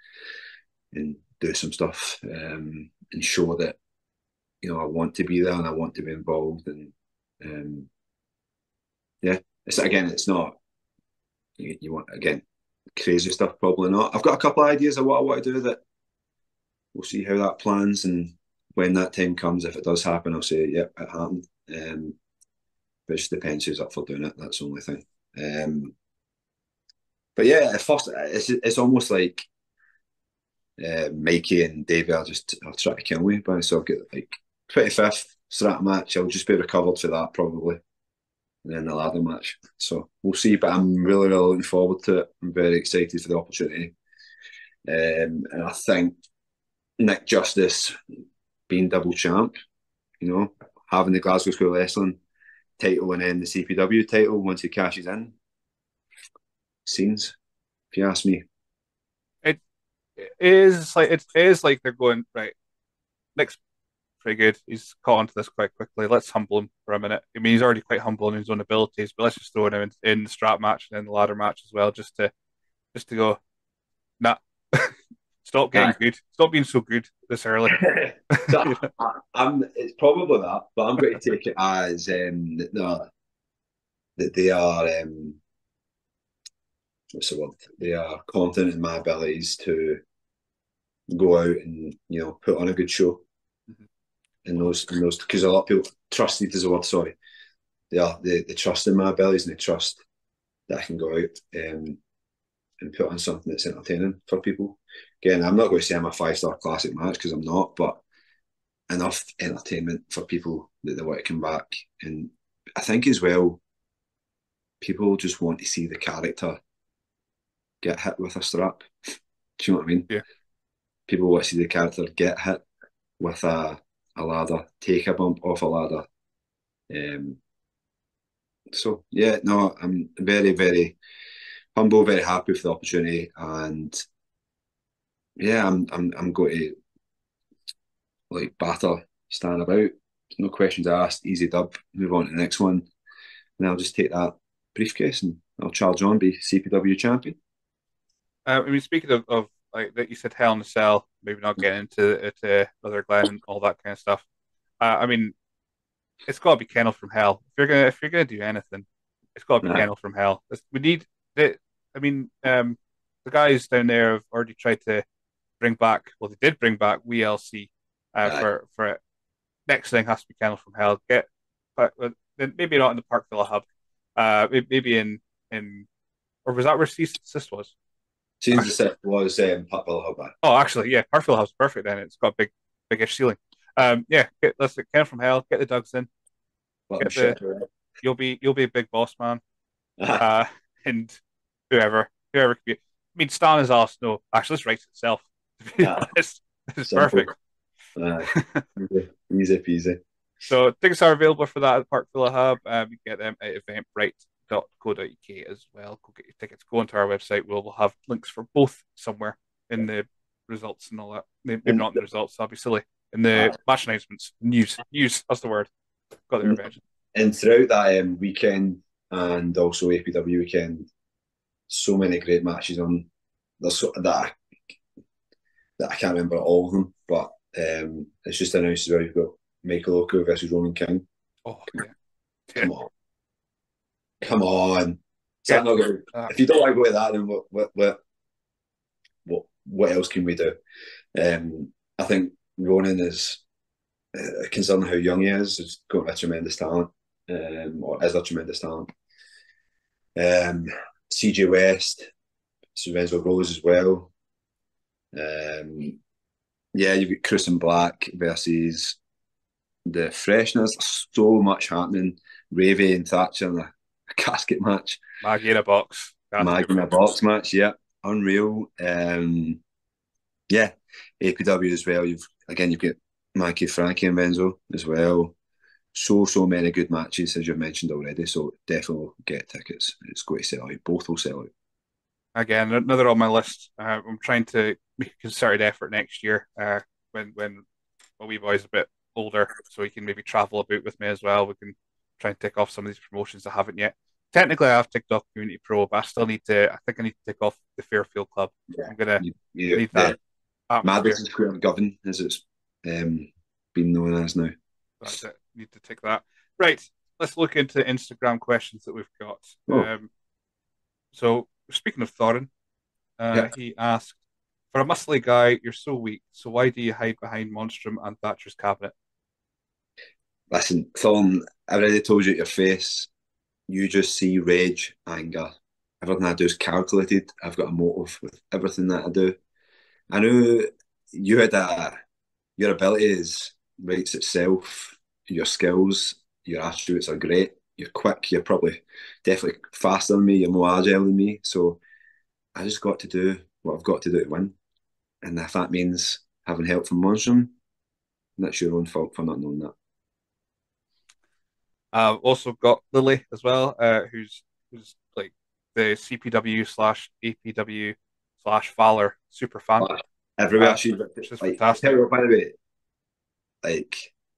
and do some stuff um, and show that you know I want to be there and I want to be involved. And um, yeah, it's again, it's not you, you want again crazy stuff. Probably not. I've got a couple of ideas of what I want to do that we'll see how that plans and when that time comes. If it does happen, I'll say, yep, it happened. Um, but it just depends who's up for doing it. That's the only thing. Um, but yeah, at first, it's, it's almost like uh, Mikey and Davey are just are trying to kill me. But so I'll get like twenty-fifth Strachan match. I'll just be recovered for that probably. And then the ladder match. So we'll see. But I'm really, really looking forward to it. I'm very excited for the opportunity. Um, and I think Nick Justice being double champ, you know, having the Glasgow School Wrestling title and then the C P W title once he cashes in. Scenes, if you ask me. It, it is like it is like they're going right. Nick's pretty good. He's caught onto this quite quickly. Let's humble him for a minute. I mean, he's already quite humble in his own abilities, but let's just throw him in, in the strap match and then the ladder match as well, just to just to go. Nah, stop getting Nah. good. Stop being so good this early. so, I, I'm. It's probably that, but I'm going to take it as um, that that they are. Um, what's the word? They are confident in my abilities to go out and you know put on a good show. Mhm. In those, in those, because a lot of people trusted is a word. Sorry, they are. They, they trust in my abilities and they trust that I can go out um, and put on something that's entertaining for people. Again, I'm not going to say I'm a five star classic match because I'm not, but enough entertainment for people that they want to come back. And I think as well, people just want to see the character get hit with a strap. Do you know what I mean? Yeah. People want to see the character get hit with a, a ladder, take a bump off a ladder. Um, so yeah, no, I'm very, very humble, very happy with the opportunity, and yeah, I'm I'm I'm going to like batter stand about. No questions asked, easy dub, move on to the next one. And I'll just take that briefcase and I'll charge on, be C P W champion. Uh, I mean, speaking of, of like that, you said Hell in a Cell, maybe not getting into into Brother Glenn and all that kind of stuff. Uh, I mean, it's got to be Kennel from Hell. If you're gonna if you're gonna do anything, it's got to be Nah. Kennel from Hell. It's, we need the. I mean, um, the guys down there have already tried to bring back. Well, they did bring back W L C uh, Aye. for for it. Next thing has to be Kennel from Hell. Get, but maybe not in the Parkville Hub. Uh, maybe in in or was that where Cease Sis was? Seems as if it was um, Pat Hub. Oh, actually, yeah, Parkville Hub's perfect. Then it's got a big, biggish ceiling. Um, yeah, get, listen, Ken from Hell, get the Dugs in. Let them Get the shit around. you'll be you'll be a big boss man. Ah, Uh, and whoever whoever can be. I mean, Stan is us. No, actually, this writes itself. To be ah, honest, this is simple. perfect. Aye. Easy, easy peasy. So tickets are available for that at Park Villa Hub. Um, you can get them at eventbrite dot co dot U K as well. Go get your tickets. Go onto our website. We'll, we'll have links for both somewhere in the results and all that. Maybe And, not in the results. That'll be silly. In the uh, match announcements, news, news. That's the word. Got the and, revenge. and throughout that um, weekend and also A P W weekend, so many great matches on. There's so, that I, that I can't remember all of them, but um, it's just announced as well. You've got Michael Oko versus Roman King. Oh yeah, Come on, come on. Is yeah. that not good? Uh, If you don't want to go with that, then what, what, what, what, what else can we do? Um, I think Ronan is, uh, considering how young he is, has got a tremendous talent, um, or is a tremendous talent. Um, C J West, Lorenzo Rose as well. Um, yeah, you've got Chris and Black versus the Freshness. So much happening. Ravy and Thatcher in a, a casket match. Maggie in a box. Mag in a box match, yeah. Unreal. Um, yeah, A P W as well. You've again you've got Mikey, Frankie and Benzo as well. So so many good matches as you've mentioned already. So definitely get tickets. It's going to sell out. Both will sell out. Again, another on my list. Uh, I'm trying to make a concerted effort next year uh, when when my wee boy's a bit older, so he can maybe travel about with me as well. We can try and tick off some of these promotions I haven't yet. Technically, I have ticked off Community Pro, but I still need to. I think I need to tick off the Fairfield Club. Yeah, I'm gonna you, you, need that atmosphere. Madison Square Govan, as it's um, been known as now. That's it. Need to tick that. Right. Let's look into the Instagram questions that we've got. Oh. Um, so speaking of Thorin, uh, Yeah. he asked, "For a muscly guy, you're so weak. So why do you hide behind Monstrum and Thatcher's cabinet?" Listen, Thorn, I already told you at your face, you just see rage, anger. Everything I do is calculated. I've got a motive with everything that I do. I know you had a, your abilities writes itself, your skills, your attributes are great. You're quick, you're probably definitely faster than me, you're more agile than me. So I just got to do what I've got to do to win. And if that means having help from Monstrum, that's your own fault for not knowing that. I've also got Lily as well, uh, who's who's like the C P W slash A P W slash Valor super fan. But everywhere Uh, she which is like fantastic. tell you what, by the way, like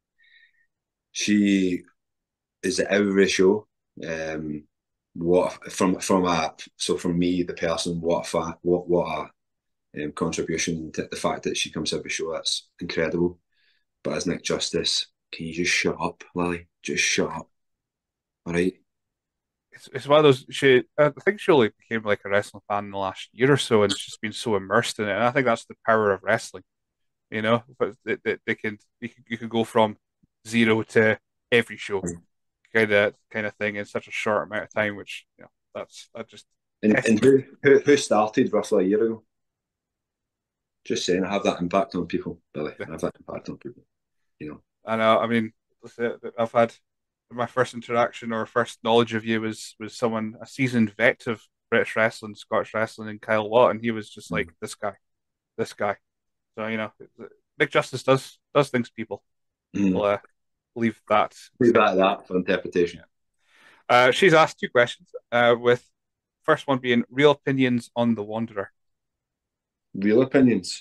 she is at every show. Um, what from from a so from me the person what a fa- what what a um, contribution to the fact that she comes to every show, that's incredible. But as Nick Justice, can you just shut up, Lily? Just shut up. All right. It's, it's one of those. She, I think she only became like a wrestling fan in the last year or so, and she's been so immersed in it. And I think that's the power of wrestling. You know, but they, they, they can you can you can go from zero to every show, kind of kind of thing in such a short amount of time. Which you know, that's that just And and who who who started roughly a year ago? Just saying, I have that impact on people, Billy. I have that impact on people. You know. I know. I mean, I've had my first interaction or first knowledge of you was was someone a seasoned vet of British wrestling, Scottish wrestling, and Kyle Watt, and he was just like this guy, this guy. So you know, Nick Justice does does things to people. Mm. We'll uh, leave that. Leave that at that for interpretation. Uh, she's asked two questions. Uh, with first one being real opinions on the Wanderer. Real opinions.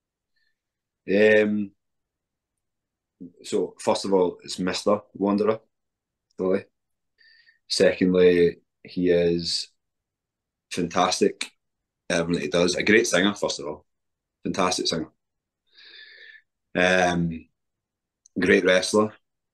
Um. So first of all, it's Mister Wanderer. Really. Secondly, he is fantastic at everything he does. A great singer, first of all. Fantastic singer. Um, great wrestler.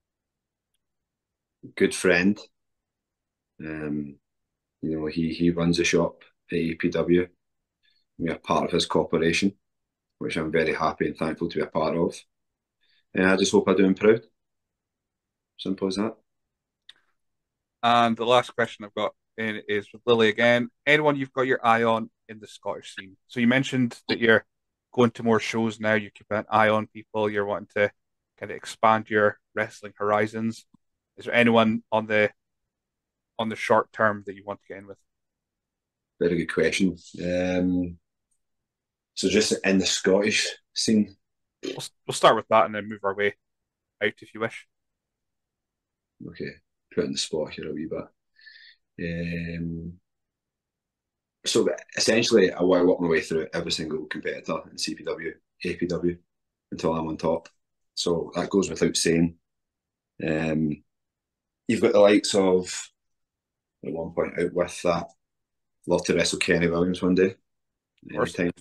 Good friend. Um, you know, he he runs a shop at A P W. We are part of his corporation, which I'm very happy and thankful to be a part of. And I just hope I do him proud. Simple as that. And the last question I've got in is with Lily again. Anyone you've got your eye on in the Scottish scene? So you mentioned that you're going to more shows now. You keep an eye on people. You're wanting to kind of expand your wrestling horizons? Is there anyone on the on the short term that you want to get in with? Very good question. Um, so just in the Scottish scene. We'll, we'll start with that and then move our way out if you wish. Okay, put in the spot here a wee bit. Um, so essentially, I want to work my way through every single competitor in C P W, A P W, until I'm on top. So that goes without saying. Um, you've got the likes of, at one point out with that, love to wrestle Kenny Williams one day. Anytime.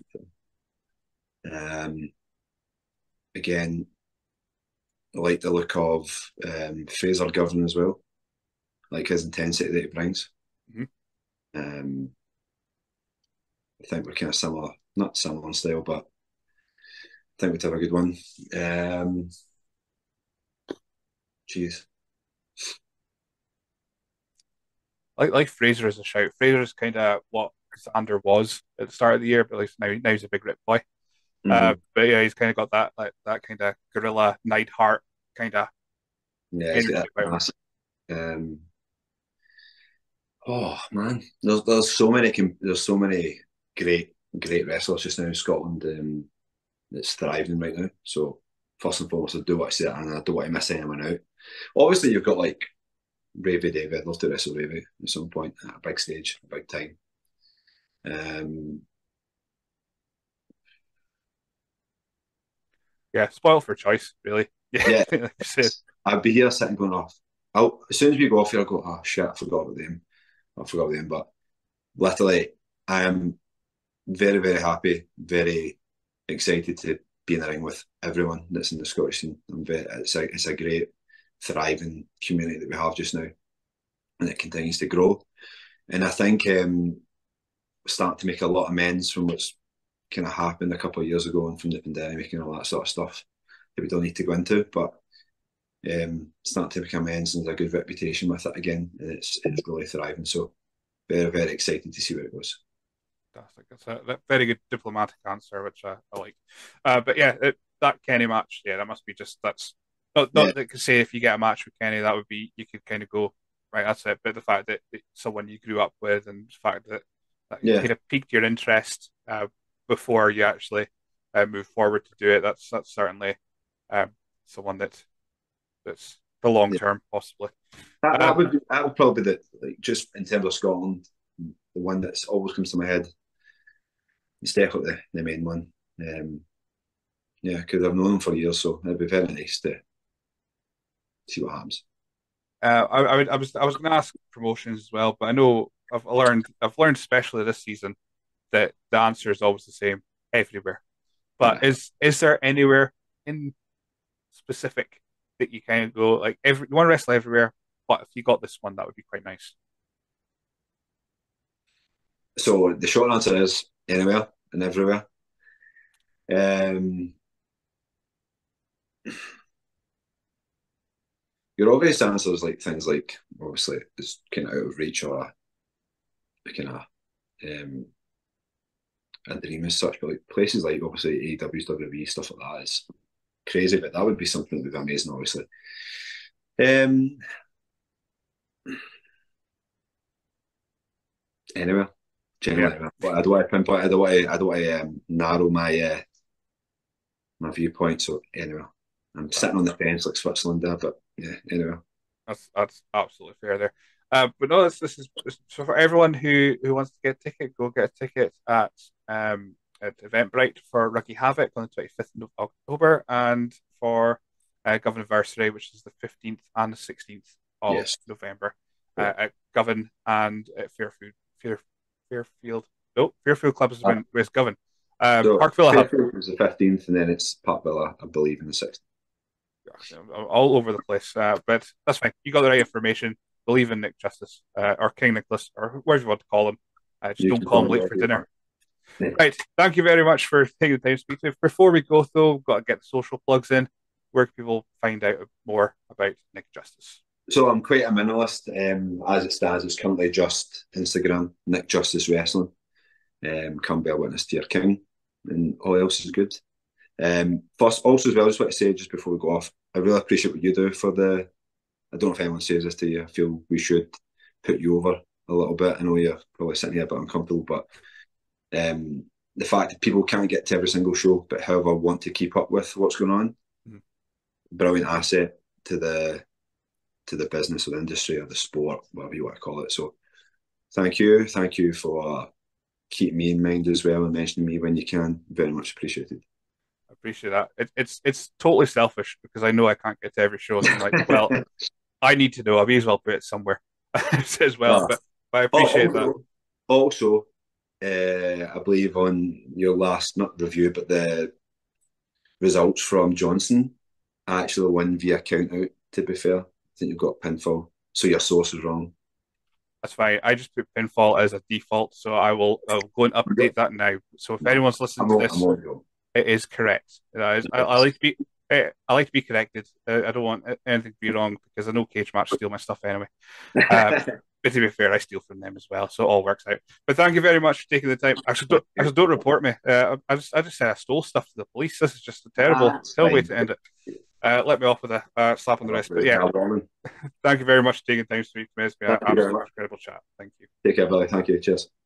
Um, again, I like the look of um, Fraser Govan as well. I like his intensity that he brings. Mm-hmm. Um, I think we're kind of similar, not similar in style, but I think we'd have a good one. Um, Jeez. Like like Fraser is a shout. Fraser is kind of what Xander was at the start of the year, but at least now, now he's a big rip boy. Mm-hmm. Uh, but yeah, he's kind of got that like that kind of gorilla Neidhart kind of Yeah, energy it's about him. um, oh man, there's there's so many there's so many great great wrestlers just now in Scotland um, that's thriving right now. So first and foremost, I do want to say that, and I don't want to miss anyone out. Obviously, you've got like Ravy David. I'd love to wrestle Ravy at some point at a big stage, a big time. Um, Yeah, spoiled for choice, really. Yeah, yeah, like you said. I'd be here sitting going off. I'll, as soon as we go off here, I'll go, oh shit, I forgot about them. I forgot about them. But literally, I am very, very happy, very excited to be in the ring with everyone that's in the Scottish scene. I'm very, it's a, it's a great, thriving community that we have just now, and it continues to grow. And I think um, starting to make a lot of amends from what's kind of happened a couple of years ago and from the pandemic and all that sort of stuff that we don't need to go into, but um, starting to make amends and there's a good reputation with it again, and it's it's really thriving. So very, very excited to see where it goes. Fantastic. That's a, a very good diplomatic answer, which I, I like. Uh, but yeah, it, that Kenny match, yeah, that must be just that's not not Yeah. that could say if you get a match with Kenny, that would be you could kind of go right. That's it. But the fact that it's someone you grew up with, and the fact that that Yeah. kind of piqued your interest uh, before you actually uh, move forward to do it, that's that's certainly um, someone that that's the long Yeah. term possibly. That, that Um, would be, that would probably be the like just in terms of Scotland, the one that's always comes to my head. It's definitely the, the main one. Um, yeah, because I've known him for years, so it'd be very nice to see what happens. Uh, I, I, would, I was I was going to ask promotions as well, but I know I've learned I've learned especially this season that the answer is always the same everywhere. But Yeah. is is there anywhere in specific that you kind of go like every you want to wrestle everywhere, but if you got this one, that would be quite nice. So the short answer is anywhere and everywhere. Um, your obvious answer is like things like obviously it's kind of out of reach or a, a kind of um, a dream as such, but like places like obviously A E W's, W W E, stuff like that is crazy, but that would be something that would be amazing, obviously. Um, anyway, generally, Yeah. but I don't want to pinpoint. I don't want to. I don't want to um, narrow my uh, my viewpoint. So anyway, I'm sitting on the fence like Switzerland there, but yeah, anyway. That's that's absolutely fair there. Uh, but no, this this is so for everyone who who wants to get a ticket, go get a ticket at um at Eventbrite for Ruggy Havoc on the twenty-fifth of October, and for uh, Govanniversary, which is the fifteenth and the sixteenth of Yes. November Yeah. uh, at Govan and at Fairfield Fair, Fairfield. No, Fairfield Club is Ah. in West Govan. Um, So Parkville Hub. Fairfield is the fifteenth, and then it's Park Villa, I believe, in the sixteenth. All over the place. Uh, but that's fine. You got the right information. Believe in Nick Justice uh, or King Nicholas or whatever you want to call him. Uh, just You don't can call him call me late for whatever you dinner. want. Right. Thank you very much for taking the time to speak to me. Before we go, though, we've got to get the social plugs in. Where can people find out more about Nick Justice? So I'm quite a minimalist. Um, as it stands, it's currently just Instagram, Nick Justice Wrestling. Um, come be a witness to your king, and all else is good. Um, first, also as well, I just want to say just before we go off, I really appreciate what you do for the. I don't know if anyone says this to you. I feel we should put you over a little bit. I know you're probably sitting here a bit uncomfortable, but um, the fact that people can't get to every single show, but however want to keep up with what's going on, mm-hmm. brilliant asset to the to the business or the industry or the sport, whatever you want to call it. So thank you. Thank you for keeping me in mind as well and mentioning me when you can. Very much appreciated. I appreciate that. It, it's it's totally selfish because I know I can't get to every show. So I'm like, well, I need to know. I may as well put it somewhere as well. Uh, but, but I appreciate also, that. Also, uh, I believe on your last, not review, but the results from Johnson, I actually won via count out, to be fair. I think you've got pinfall. So your source is wrong. That's fine. I just put pinfall as a default, so I will I'll go and update that now. So if anyone's listening to this, it is correct. It is. I, I like to be I like to be corrected. I don't want anything to be wrong because I know Cage Match steal my stuff anyway. Uh, but to be fair, I steal from them as well, so it all works out. But thank you very much for taking the time. Actually, don't, actually, don't report me. Uh, I just I just said I stole stuff to the police. This is just a terrible, That's terrible way fine. to end it. Uh, let me off with a uh, slap on the wrist. But yeah, thank you very much for taking time to speak to me. It's been an absolutely incredible chat. Thank you. Take care, brother. Thank you. Cheers.